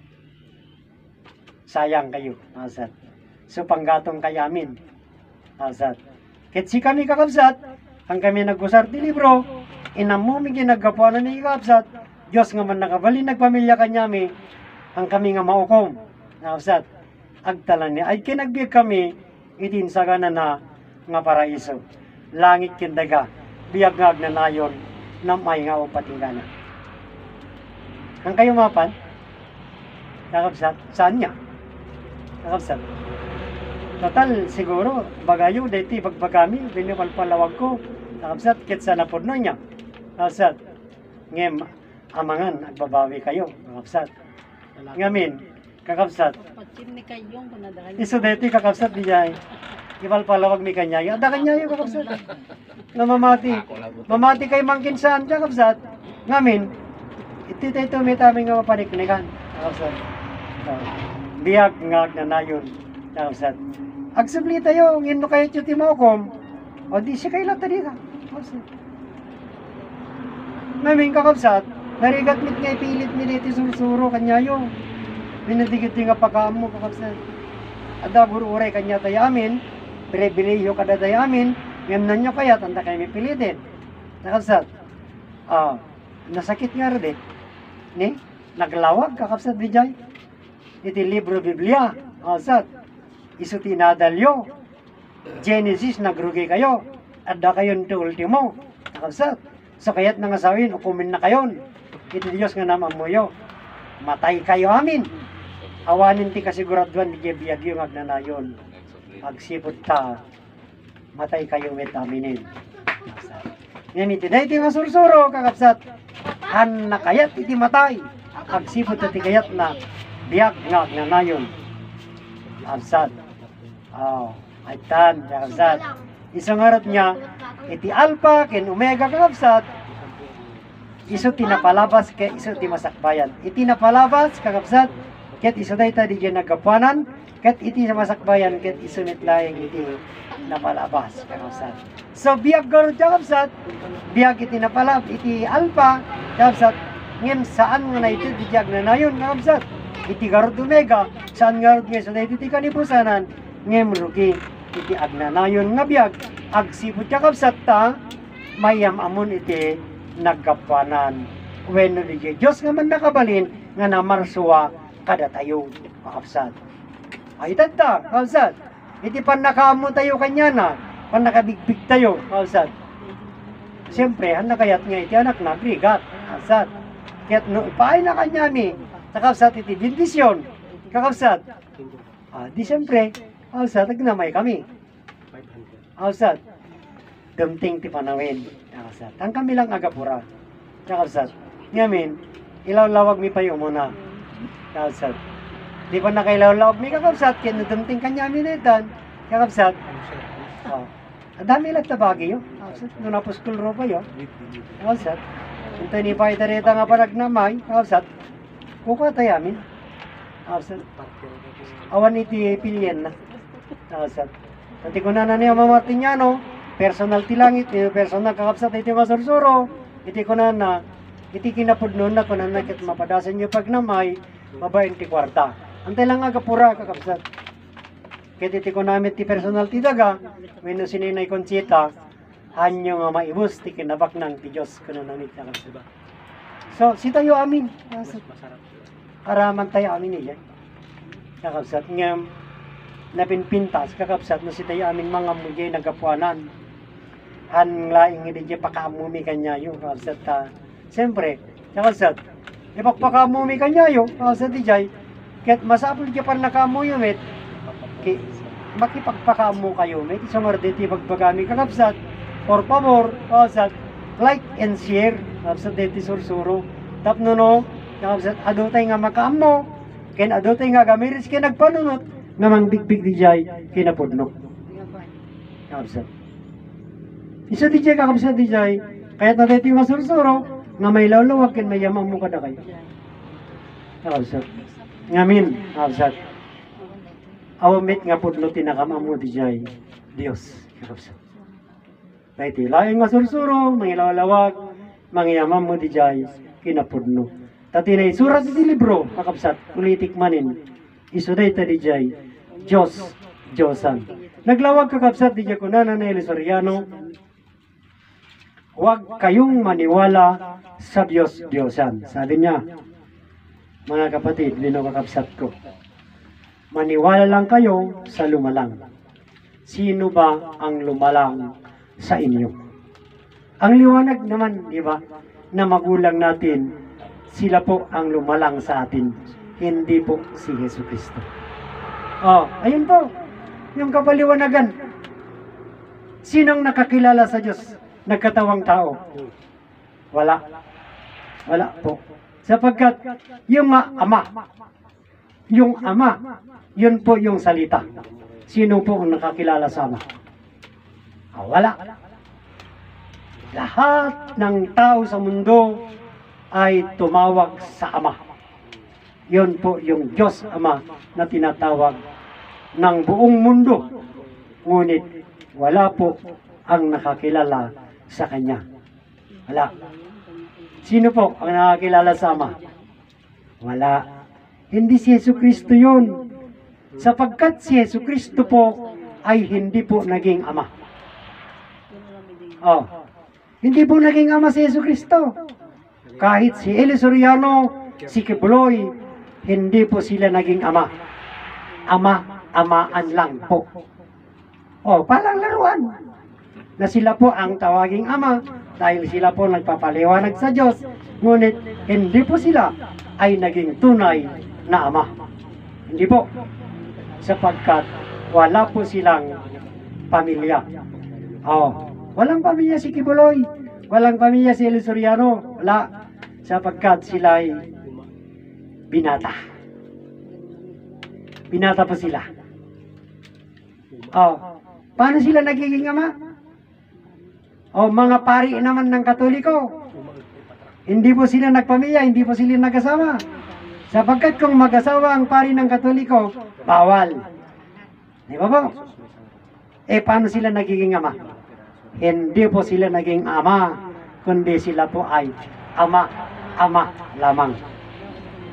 Sayang kayo, asat. So panggatong kayo amin, asat. Ketsi kami kakabsat, ang kami nagusar di libro, inamuming ginagapuanan ni kakabsat, Diyos nga man nakabali nagpamilya kanyami, ang kami nga maukom, kakabsat. Agtalan niya, ay kinagbiag kami, itinsagana na nga paraiso. Langit kindaga, biyag nga agnanayon, na may nga upatingana. Ang kayo mapan, kakabsat, saan niya? Kakabsat. Total, siguro, bagayo, dati pagbagami, binipalpalawag ko, kakabsat, kitsa na po niya. Kakabsat, ngem, amangan, nagbabawi kayo, kakabsat. Ngamin, kakabsat. Patsin ni kayong panadahan. Iso dati, kakabsat, di jay. Ipalpalawag mi kanyayo. Ada kanyayo, kakabsat. Nga mamati. Mamati kay mangkinsan, kakabsat. Ngamin, iti tayo tumitami nga mapaniknikan. Kakabsat. Uh, biyag nga nayon. Kakabsat. Agsubli tayo, ngino kayo tiyuti mo kom. O di siya kayo lata dito. Kakabsat. Namin kakabsat, narigat mit nga ipilit mi dito sursuro kanyayo. Binadigit nga pagkaamo kakabsat. Ada bururay kanya tayo amin. Pribileyo kada tayo amin. Ngayon na nyo kaya, tanda kayo may pilitin. Kakabsat. Ah, nasakit nga rin eh. Ni, naglawag kakabsat di jay. Iti libro Biblia, kakabsat. Iso tinadalyo. Genesis, nagrugi kayo. Adda kayon ti ultimo, kakabsat. So kaya't nangasawin, ukumin na kayon. Iti Diyos nga naman mo yo. Matay kayo amin. Awanin ti kasiguraduan di jay biyag yung agnanayon. Agsipot ta. Matay kayo met aminin. Yan iti na iti masursuro kakabsat. Han nakayat iti matay. Agsipot iti kayat na biyak nga nayon. Absat. Oh, aitan kakabsat. Isang harap niya iti alpha ken omega kakabsat. Iso tinapalabas ke iso ti masakbayan. Iti napalabas kakabsat ket iso dayta di jay nagapuanan ket iti sa masakbayan ket iso mitlayeng iti napalabas kakabsat. So biag garo kakabsat, biag iti napalab iti alpha kakabsat. Ngem saan nga na iti dijag na nayon kakabsat. Iti garo omega saan garo nga sa iti kanibusanan ngem rugi iti agnanayon nga biyag, agsipot kakabsat ta, mayam amon iti nagkapanan. Wenno di Diyos nga man nakabalin, nga namarsuwa kada tayo, kakabsat. Ay tata, kakabsat, iti pan nakaamo tayo kanya na, pan nakabigbig tayo, kakabsat. Siyempre, ang nakayat nga iti anak na, grigat, kakabsat. Kaya't no, ipaay na kanya mi, kakabsat iti bindisyon, kakabsat. Ah, di siyempre, kakabsat, nagnamay kami. Kakabsat, dumting ti panawin, kakabsat. Ang kami lang agapura, kakabsat. Ngamin, ilaw-lawag mi payo muna, kakabsat. Di pa na kailaw-lawag mi kakabsat, kaya dumting kanya mi netan, kakabsat. Oh. Ang dami lang tabagi yun, kakabsat. Doon na po school ro pa yun, kakabsat. Ito ni pa itarita nga panagnamay, kakabsat. Kukuha tayo amin, kakabsat. Awan iti pilyen na, kakabsat. Pati ko na na niya mamatin personal tilangit, personal kakabsat, iti masursuro, iti ko na na, iti kinapudnon na ko na nakit mapadasan nyo pagnamay, babaeng ti kwarta. Antay lang nga kapura kakabsat. Kaya iti ko namin ti personal ti daga, weno sininay konsita, hanyo nga maibus ti kinabak ng ti Diyos kuno namit kakabsat. So, si tayo amin, kakabsat. Araman tayo amin niya. Kakabsat, ngam, napinpintas, kakabsat, no si tayo amin mga mugay nagapuanan. Han laing hindi niya pakamumi kanyayo, kakabsat ta. Siyempre, kakabsat, ipakpakamumi kanyayo, kakabsat di jay, kaya't masapul niya pa nakamuyumit, ki, makipagpakamu kayo, may isang arditi pagpagami kakabsat, por favor, kakabsat, like and share, kakabsat diti sursuro, tapno no, kakabsat, adutay nga makamo, ken adutay nga gamiris kaya nagpanunot, nga bigbig di jay, kinapudno. Kakabsat. Isa di jay kakabsat di jay, kaya't na dito yung masursuro, nga may lawlawag ken may yamang mo kada kayo. Kakabsat. Ngamin, kakabsat. Awamit nga pudno tinakamamu di jay, Diyos. Kakabsat. Kaya't ilaing masursuro, may lawlawag, may yamang mo di jay, kinapudno. Tatinay surat di libro, kakabsat, politik manin, isuday ta di jay, Diyos, Diyosan. Naglawag kakabsat di jay kunana na Elisoriano, huwag kayong maniwala sa Diyos, Diyosan. Sabi niya, mga kapatid, lino kakabsat ko, maniwala lang kayo sa lumalang. Sino ba ang lumalang sa inyo? Ang liwanag naman, di ba, na magulang natin, sila po ang lumalang sa atin, hindi po si Yesu Cristo. Oh, ayun po, yung kapaliwanagan. Sinong nakakilala sa Diyos? Nagkatawang tao? Wala. Wala po. Sapagkat yung ama, yung ama, yun po yung salita. Sino po ang nakakilala sa ama? Ah, wala. Lahat ng tao sa mundo ay tumawag sa ama. Yun po yung Diyos Ama na tinatawag ng buong mundo. Ngunit wala po ang nakakilala sa Kanya. Wala. Sino po ang nakakilala sa Ama? Wala. Hindi si Yesu Cristo yun. Sapagkat si Yesu Cristo po ay hindi po naging Ama. Oh. Hindi po naging Ama si Yesu Cristo. Kahit si Elisoriano, si Kibuloy, hindi po sila naging ama. Ama, amaan lang po. O, palang laruan. Na sila po ang tawaging ama dahil sila po nagpapaliwanag sa Diyos. Ngunit, hindi po sila ay naging tunay na ama. Hindi po. Sapagkat wala po silang pamilya. O, walang pamilya si Kibuloy. Walang pamilya si Elisoriano. Wala. Sapagkat sila ay binata. Binata pa sila. Oh, paano sila nagiging ama? Oh, mga pari naman ng Katoliko. Hindi po sila nagpamilya, hindi po sila nag-asawa. Sapagkat kung mag-asawa ang pari ng Katoliko, bawal. Di ba po? Eh, paano sila nagiging ama? Hindi po sila naging ama, kundi sila po ay ama, ama lamang.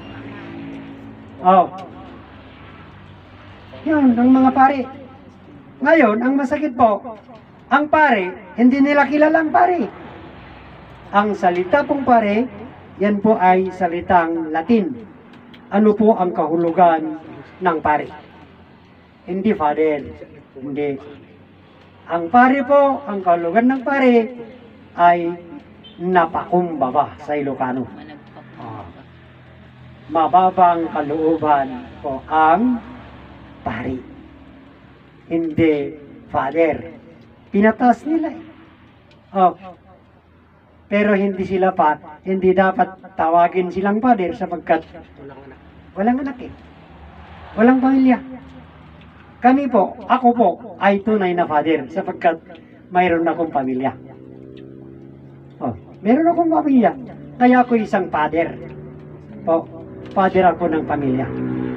Oh. Yan, ang mga pari. Ngayon, ang masakit po, ang pare, hindi nila kilala ang pare. Ang salita pong pare, yan po ay salitang Latin. Ano po ang kahulugan ng pare? Hindi father, hindi. Ang pare po, ang kahulugan ng pare ay napakumbaba sa Ilocano. Ah. Mababang kalooban po ang pare. Hindi father. Pinatas nila eh. Oh. Pero hindi sila pa, hindi dapat tawagin silang father sapagkat Walang anak. walang anak eh. Walang pamilya. Kami po, ako po, ay tunay na father sapagkat mayroon akong pamilya. Oh, meron akong pamilya. Kaya ako isang father. Po, father ako ng pamilya.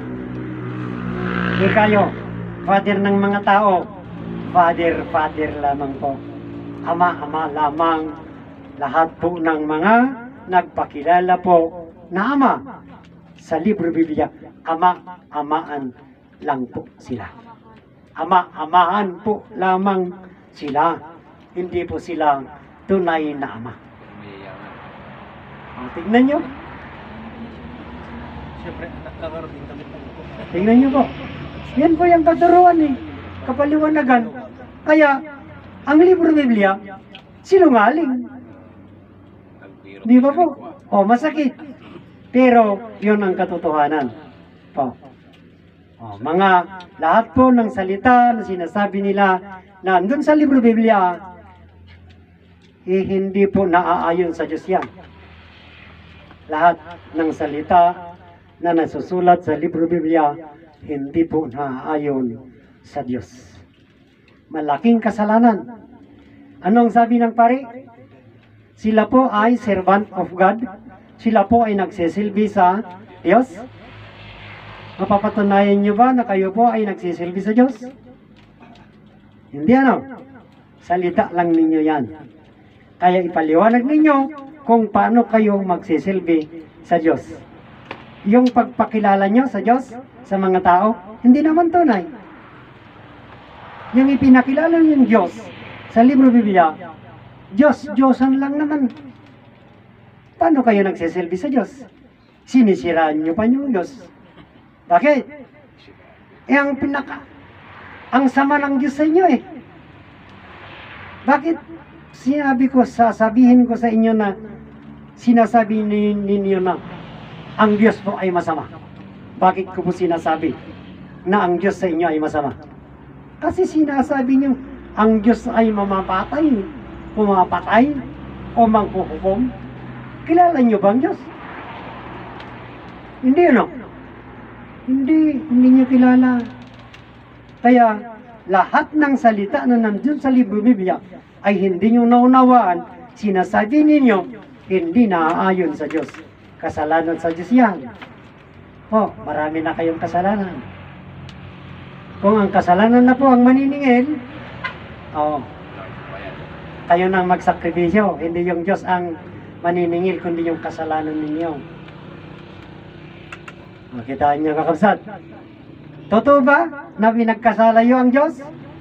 E kayo, father ng mga tao, father, father lamang po. Ama, ama lamang. Lahat po ng mga nagpakilala po na ama sa libro Biblia, ama, amaan lang po sila. Ama, amahan po lamang sila. Hindi po sila tunay na ama. O, tignan nyo. Siyempre, anak ka nga rin kami po. Tingnan nyo po. Yan po yung katuruan eh. Kapaliwanagan. Kaya, ang libro Biblia, sinungaling. Di ba po? O, masakit. Pero, yun ang katotohanan. Po. O, mga lahat po ng salita na sinasabi nila na andun sa libro Biblia, eh, hindi po naaayon sa Diyos yan. Lahat ng salita na nasusulat sa libro Biblia, hindi po naaayon sa Diyos. Malaking kasalanan. Anong sabi ng pare? Sila po ay servant of God. Sila po ay nagsisilbi sa Diyos. Mapapatunayan niyo ba na kayo po ay nagsisilbi sa Diyos? Hindi ano? Salita lang ninyo yan. Kaya ipaliwanag ninyo kung paano kayo magsisilbi sa Diyos. Yung pagpakilala nyo sa Diyos, sa mga tao, hindi naman tunay. Yung ipinakilala yung Diyos sa libro Biblia, Diyos, Diyosan lang naman. Paano kayo nagsisilbi sa Diyos? Sinisiraan nyo pa yung Diyos. Bakit? Eh, ang pinaka, ang sama ng Diyos sa inyo eh. Bakit sinabi ko, sasabihin ko sa inyo na sinasabi ninyo na ang Diyos po ay masama? Bakit ko po sinasabi na ang Diyos sa inyo ay masama? Kasi sinasabi niyo ang Diyos ay mamapatay, pumapatay, o manghuhukom. Kilala niyo ba ang Diyos? Hindi, ano? Hindi, hindi niyo kilala. Kaya, lahat ng salita na nandun sa libro Biblia ay hindi niyo naunawaan, sinasabi ninyo, hindi naaayon sa Diyos. Kasalanan sa Diyos yan. Oh, marami na kayong kasalanan. Kung ang kasalanan na po ang maniningil, oh, kayo nang magsakripisyo, hindi yung Diyos ang maniningil, kundi yung kasalanan ninyo. Makitaan niyo kakabsat. Totoo ba na pinagkasala yung ang Diyos?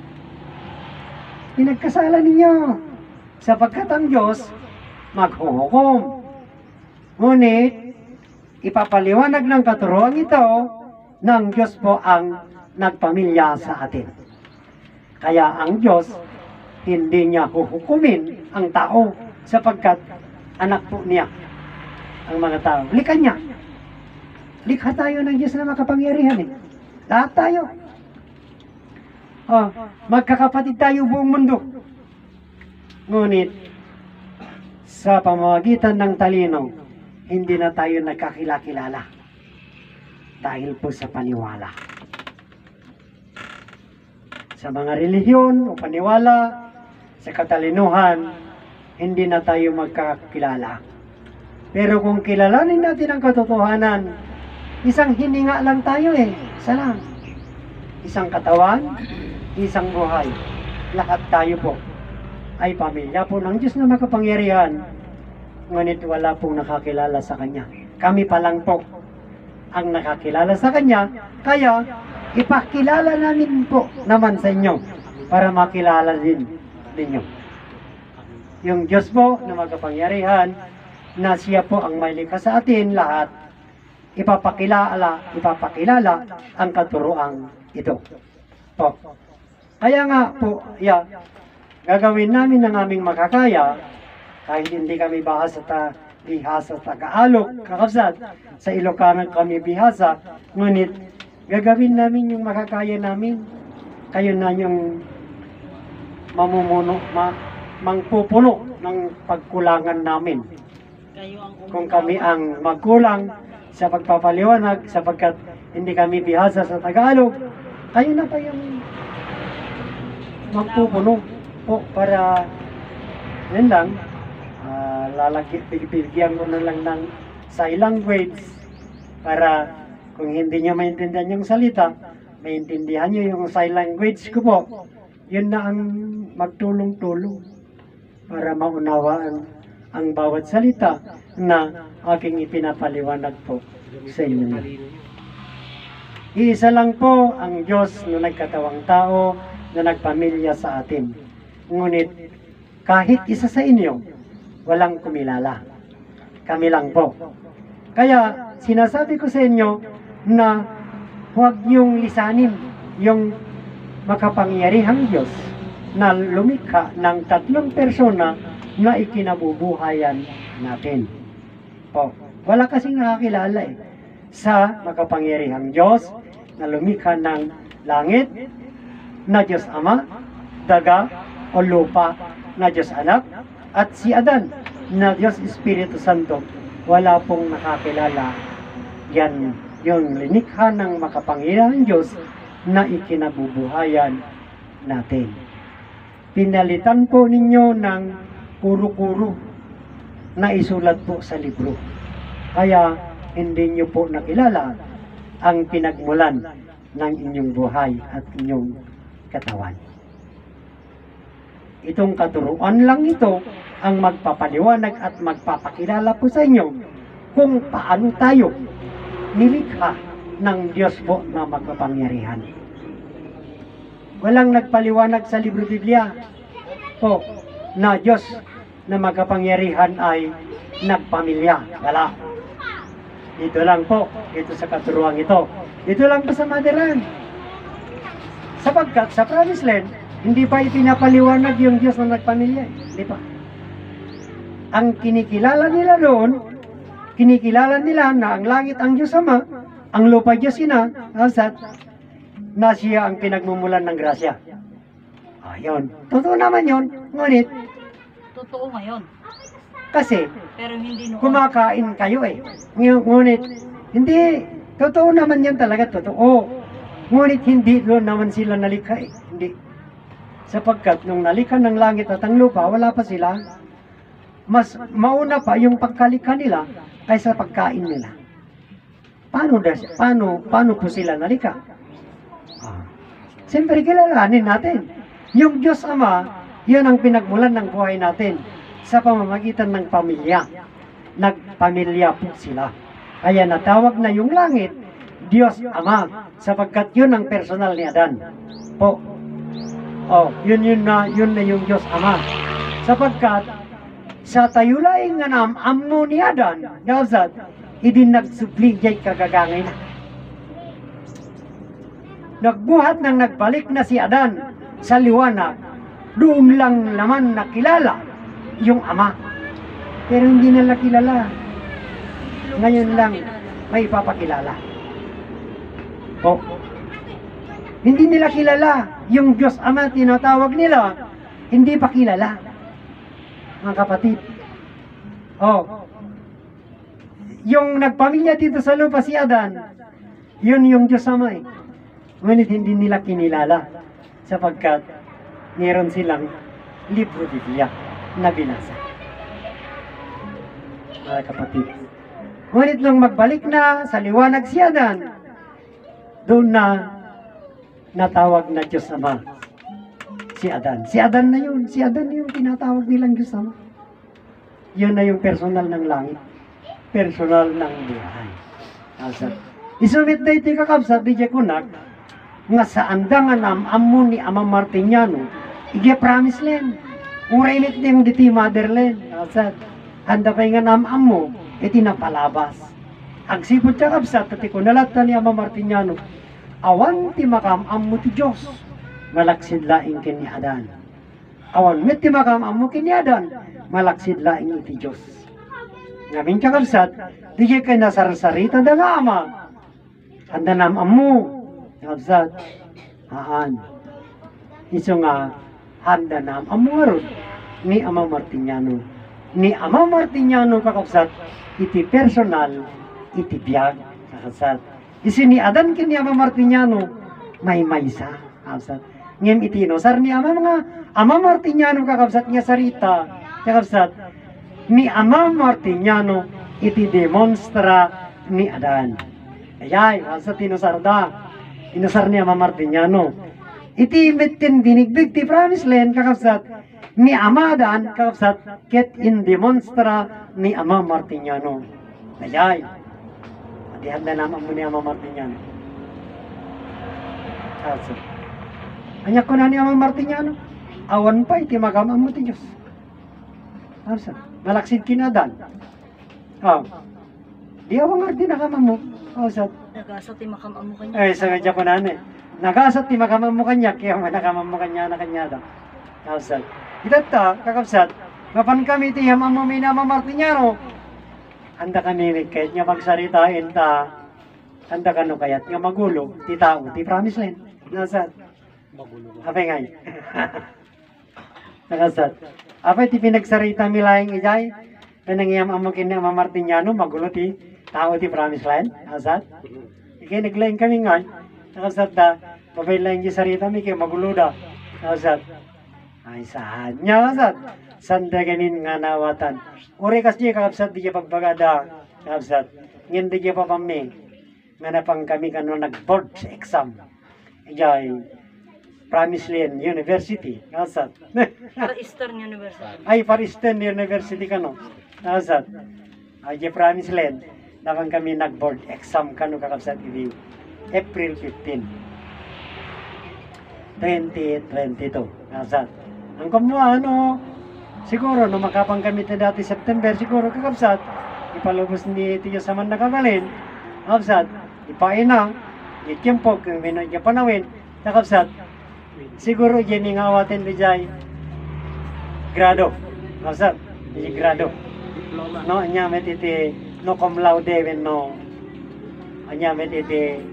Pinagkasala ninyo. Sapagkat ang Diyos maghuhukom. Ngunit, ipapaliwanag ng katuruan ito ng Diyos po ang nagpamilya sa atin. Kaya ang Diyos, hindi niya huhukumin ang tao sapagkat anak po niya ang mga tao. Likha niya. Likha tayo ng Diyos na makapangyarihan eh. Lahat tayo. Oh, magkakapatid tayo buong mundo. Ngunit, sa pamamagitan ng talino, hindi na tayo nagkakilala dahil po sa paniwala. Sa mga relihiyon o paniwala, sa katalinuhan, hindi na tayo magkakilala. Pero kung kilalanin natin ang katotohanan, isang hininga lang tayo eh. Isa lang. Isang katawan, isang buhay. Lahat tayo po ay pamilya po ng Diyos na makapangyarihan. Ngunit wala pong nakakilala sa Kanya. Kami pa lang po ang nakakilala sa Kanya. Kaya ipakilala namin po naman sa inyo para makilala din ninyo. Yung Diyos po na makapangyarihan, na siya po ang may likha sa atin lahat, ipapakilala, ipapakilala ang katuroang ito. Po. Kaya nga po, yeah, gagawin namin ang aming makakaya, kahit hindi kami bahasa ta, bihasa Tagalog, kakabsat, sa Ilocano kami bihasa, ngunit gagawin namin yung makakaya namin. Kayo na yung mamumuno, ma, mangpupuno ng pagkulangan namin. Kayo ang Kung kami ang magkulang sa pagpapaliwanag, sapagkat hindi kami bihasa sa Tagalog, kayo na pa yung magpupuno po para yun lang, uh, lalaki, bigyan mo na lang ng sign language para kung hindi nyo maintindihan yung salita, maintindihan nyo yung sign language ko po, yun na ang magtulong-tulong para maunawaan ang bawat salita na aking ipinapaliwanag po sa inyo. Iisa lang po ang Diyos na nagkatawang tao na nagpamilya sa atin. Ngunit kahit isa sa inyo, walang kumilala. Kami lang po. Kaya sinasabi ko sa inyo na huwag niyong lisanin yung makapangyarihang Diyos na lumikha ng tatlong persona na ikinabubuhayan natin. Po, wala kasing nakakilala eh sa makapangyarihang Diyos na lumikha ng langit na Diyos Ama, daga o lupa na Diyos Anak, at si Adan na Diyos Espiritu Santo. Wala pong nakakilala yan yung linikha ng makapangyarihang Diyos na ikinabubuhayan natin. Pinalitan po ninyo ng kuro-kuro na isulat po sa libro. Kaya hindi nyo po nakilala ang pinagmulan ng inyong buhay at inyong katawan. Itong katuruan lang ito ang magpapaliwanag at magpapakilala po sa inyo kung paano tayo nilikha ng Diyos po na magpapangyarihan. Walang nagpaliwanag sa libro Biblia po na Diyos na magkapangyarihan ay nagpamilya. Wala. Dito lang po, dito sa katuruan ito. Dito lang po sa Motherland. Sapagkat sa Promised Land, hindi pa ipinapaliwanag yung Diyos na nagpamilya. Hindi pa. Ang kinikilala nila doon, kinikilala nila na ang langit ang Diyos Ama, ang lupa Diyos Ina, asat, na siya ang pinagmumulan ng grasya. Ayun. Totoo naman yun. Ngunit, totoo ngayon. kasi, Pero hindi noon. kumakain kayo eh. Ng- Ngunit, hindi, totoo naman yan talaga, totoo. Ngunit hindi doon naman sila nalikha eh. Hindi. Sapagkat nung nalikha ng langit at ang lupa, wala pa sila. Mas mauna pa yung pagkalikha nila kaysa pagkain nila. Paano, das, paano, paano po sila nalikha? Ah. Siyempre, kilalanin natin. Yung Diyos Ama, yun ang pinagmulan ng buhay natin sa pamamagitan ng pamilya. Nagpamilya po sila. Kaya natawag na yung langit, Diyos Ama, sapagkat yun ang personal ni Adan. Po. Oh, yun yun na, yun na yung Diyos Ama. Sapagkat sa tayulaing nga nam amno ni Adan, Dawsat, idin nagsubli jay kagagangay na. Nagbuhat nang nagbalik na si Adan sa liwanag, doon lang naman nakilala yung Ama. Pero hindi nila kilala. Ngayon lang may ipapakilala. O, hindi nila kilala yung Diyos Ama tinatawag nila, hindi pa kilala. Mga kapatid. O, yung nagpamilya dito sa lupa si Adan, yun yung Diyos Ama eh. Ngunit hindi nila kinilala sapagkat meron silang libro Biblia na binasa. Mga kapatid. Ngunit nung magbalik na sa liwanag si Adan, doon na natawag na Diyos Ama si Adan. Si Adan na yun. Si Adan yung tinatawag nilang Diyos Ama. Yun na yung personal ng langit. Personal ng buhay. Asat. Isumit na iti kakabsat di kunak nga sa andangan am amo ni Ama Martiniano, ige promise len. Uray mit nim diti motherland. Asad, handa pa nga nam amo, iti napalabas. Agsipot siya kapsat, at ikunalata ni Ama Martiniano, awan ti makam amo ti Diyos, malaksid laing kini Adan. Awan mit ti makam amo kini Adan, malaksid laing iti Diyos. Ngamin siya kapsat, di siya kay nasarsarita da nga ama. Handa nam amo, kapsat, haan. Iso nga, handa nam amo arod ni Ama Martiniano. Ni Ama Martiniano kakapsat, iti personal, iti biyag, kakapsat. Isi ni Adan kini Ama Martiniano, may maysa, kakapsat. Ngem iti inosar ni Ama mga Ama Martiniano kakapsat nga sarita, kakapsat. Ni Ama Martiniano, iti demonstra ni Adan. Ayay, kakapsat inosar da. Inosar ni Ama Martiniano. Iti imetin binigbig ti promise land kakapsat ni Ama Adan kakapsat ket in demonstra ni Ama Martiniano. Ayay. Adihan na naman mo ni Ama Martiniano. Kakapsat. Anya ko na ni Ama Martiniano. Awan pa iti magamam mo ti Diyos. Kakapsat. Malaksid kinadan. Oh. Di awang ardi nakamam mo. Kakapsat. Nagasat ti makamam mo kanya. Ay, sa medya ko na ni. Nagasat ti makamam mo kanya, kaya nakamam mo kanya na kanya daw. Kakapsat. Itata, kakapsat, mapan kami ti hamam mo minama Martiniano. Handa kami kahit nga magsaritain ta, handa ka no kayat nga magulo, ti tao, ti promise land. Kakapsat. Magulo. Apay ngay. Kakapsat. Apay ti pinagsarita milayang ijay, kanangyam amo kini Ama Martiniano, magulo ti tao ti promise land. Kakapsat. Ikay naglaing kami ngay. Nakasat da, pabaylayin di sarita mi kay magulo da. Nakasat, ay saan niya kasat? Sanda ganin nga nawatan. Uri kasi kakapsat di pagbagada. Kakapsat, ngayon di pa pami. Nga na pang kami kano nag-board sa exam. Ijay, Promise Land University. Nakasat. Para Eastern University. Ay, Far Eastern University kano. Nakasat. Ay, di Promise Land. Na pang kami nag-board exam kano kakapsat hindi. April fifteenth, twenty twenty-two. Nasat. Ang kumuha, ano, siguro, no makapang kami na dati September, siguro kakapsat, ipalubos ni Tiyo sa man nakabalin, kakapsat, ipainang, ikimpog, kung binagya panawin, kakapsat, siguro yan yung awatin di jay, grado, kakapsat, di grado. Diploma. No, anya met iti, no cum laude, when no, anya met iti,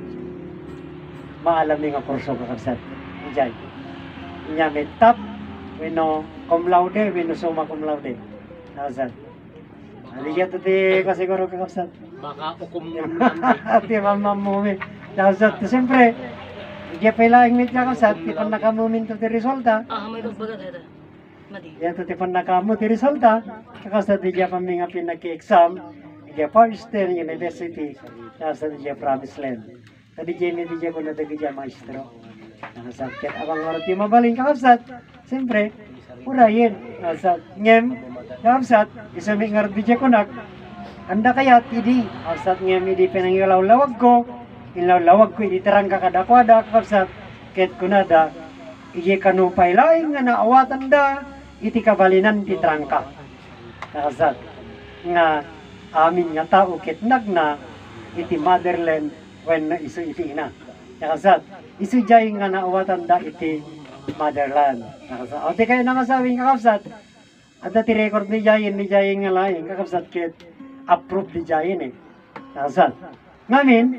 maalam ni nga kurso kakabsat. Ijay. Inya may top, wino cum laude, wino summa cum laude. Kakabsat. Aligya to ti kasiguro kakabsat. Baka ukum mo naman. Ti mamam mo mi. Kakabsat. Siyempre, ijay pa ilaing mit kakabsat, ti pan nakamumin to ti resulta. Ah, may bagbaga dada. Madi. Yan to ti pan nakamu ti resulta. Kakabsat, ijay pa mi nga pinaki-exam. Ijay Parston University. Kakabsat, ijay Promise Land. Tadi jeni di jago na dagi ja maestro. Nakasakit abang orat yung mabaling kakapsat. Siyempre, urayin. Nakasat. Ngem, kakapsat, isami nga di jago nak. Anda kaya tidi. Kakapsat ngem, idi pinangilaw-lawag ko. Ilaw-lawag ko, idi terang kakadakwada kakapsat. Ket kunada, iji kanupay laing nga naawatan da. Iti kabalinan ti trangka. Nakasat. Nga, amin nga tao ket nagna. Iti motherland. When na isu iti ina. Nakasat, isu jay nga naawatan da iti motherland. Nakasat, o di kayo nangasawing kakapsat, at ti record ni jayin, ni jayin nga laing, kakapsat kit, approve di jayin eh. Nakasat. Ngamin,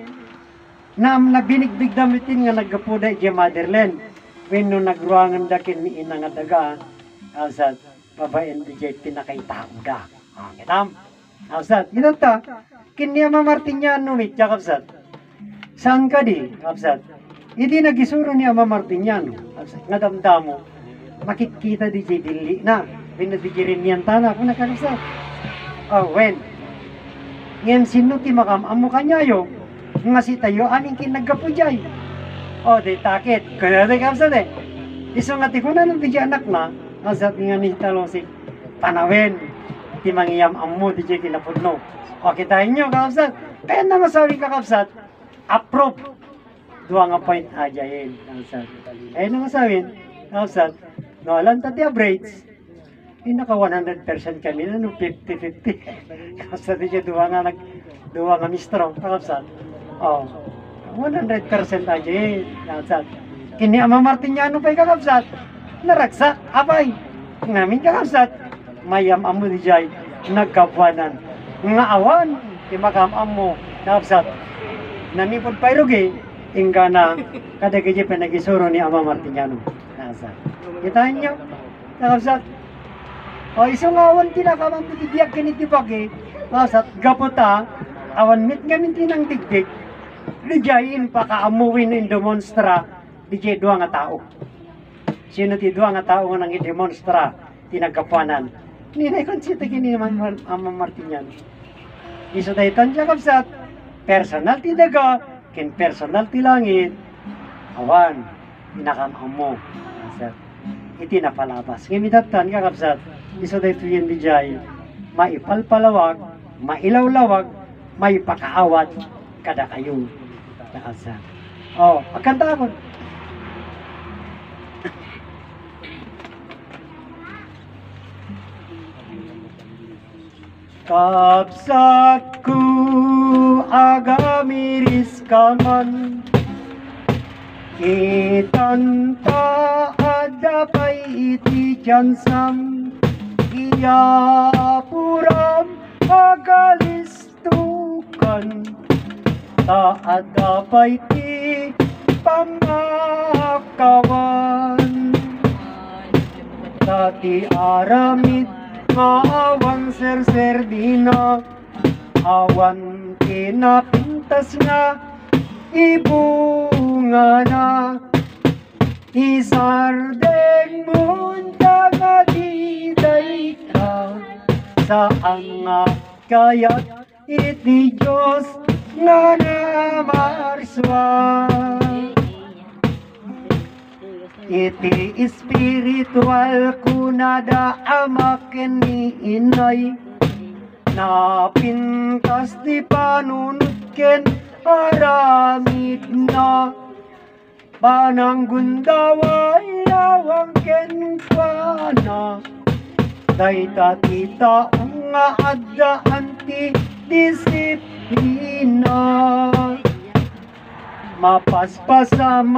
na nabinigbig damitin nga naggapuda iti motherland, when no nagruangan da kin ni ina nga daga, kakapsat, babaen di jay pinakaitao da. Ah, kitam. Kakapsat, ito ta, kinya Ama Martiniano mit, kakapsat. Saan ka di, kapsat? Hindi nagisuro ni Ama Martiniano. Kapsat, nga damdamo, makikita di jay dili na. Pinadigirin niyan tana, kung nakalipsat. Oh, when? Ngayon sino ti makam, amo kanyayo, nga si tayo, aming kinagkapujay. Oh, di takit. Kaya di kapsat eh. Iso nga ti kunan ng di anak na, kapsat nga ni talosik, panawin, ti mangiyam amo di jay kinapudno. O, kitain nyo, kapsat. Kaya na masabi ka, kapsat, approve duwa nga point ajayin. Kapsat. Ayun ang masawin. Kapsat. No, alam tati average. Hindi naka one hundred percent kami na no, fifty fifty. Kapsat niya duwa nga nag, duwa nga mistro. Kapsat. Oh, one hundred percent ajayin. Kapsat. Kini ama Martiniano pa'y kakapsat. Naraksa, abay. Ngamin kakapsat. Mayam amo di jay. Nagkapuanan. Nga awan. Timakam mo. Kakapsat. Nanipod pa'y rugi. Ingka na kada kaya pinagisuro ni ama Martiniano. Kakapsat. Kitaan niyo. Kakapsat. O isang awan tinakamang bibigyan kinitibagi. Kakapsat. Gaputa. Awan mit ngamin tinang digdig. Lijayin pa kaamuwin in demonstra. Di jay dua nga tao. Sino ti dua nga tao nga nang i-demonstra tinagkapuanan. Ninay konsita kini naman ang Martiniano. Iso tayo tansya kapsat. Personal ti daga, kin personal ti langit. Awan, inakam mo. Kapsat. Iti napalabas. Ngimidatan ka kapsat. Iso tayo tuyin di jay. Maipalpalawag, mailawlawag, maipakaawat kada kayo. Kapsat. Oh, pagkanta ako. Kapsat ku agamiris kaman itanta adapay iti jansam iya puram agalistukan ta adapay ti pamakawan tati aramid awan ser-ser dina awan kinapintas nga ibunga na isardeng munda nga diday ka saan nga kayat iti Diyos nga namarswan iti espiritual kunada amaken ni inay napintas di panunutken aramid na pananggundaway awang ken pana dayta tita nga adda anti disiplina mapaspasa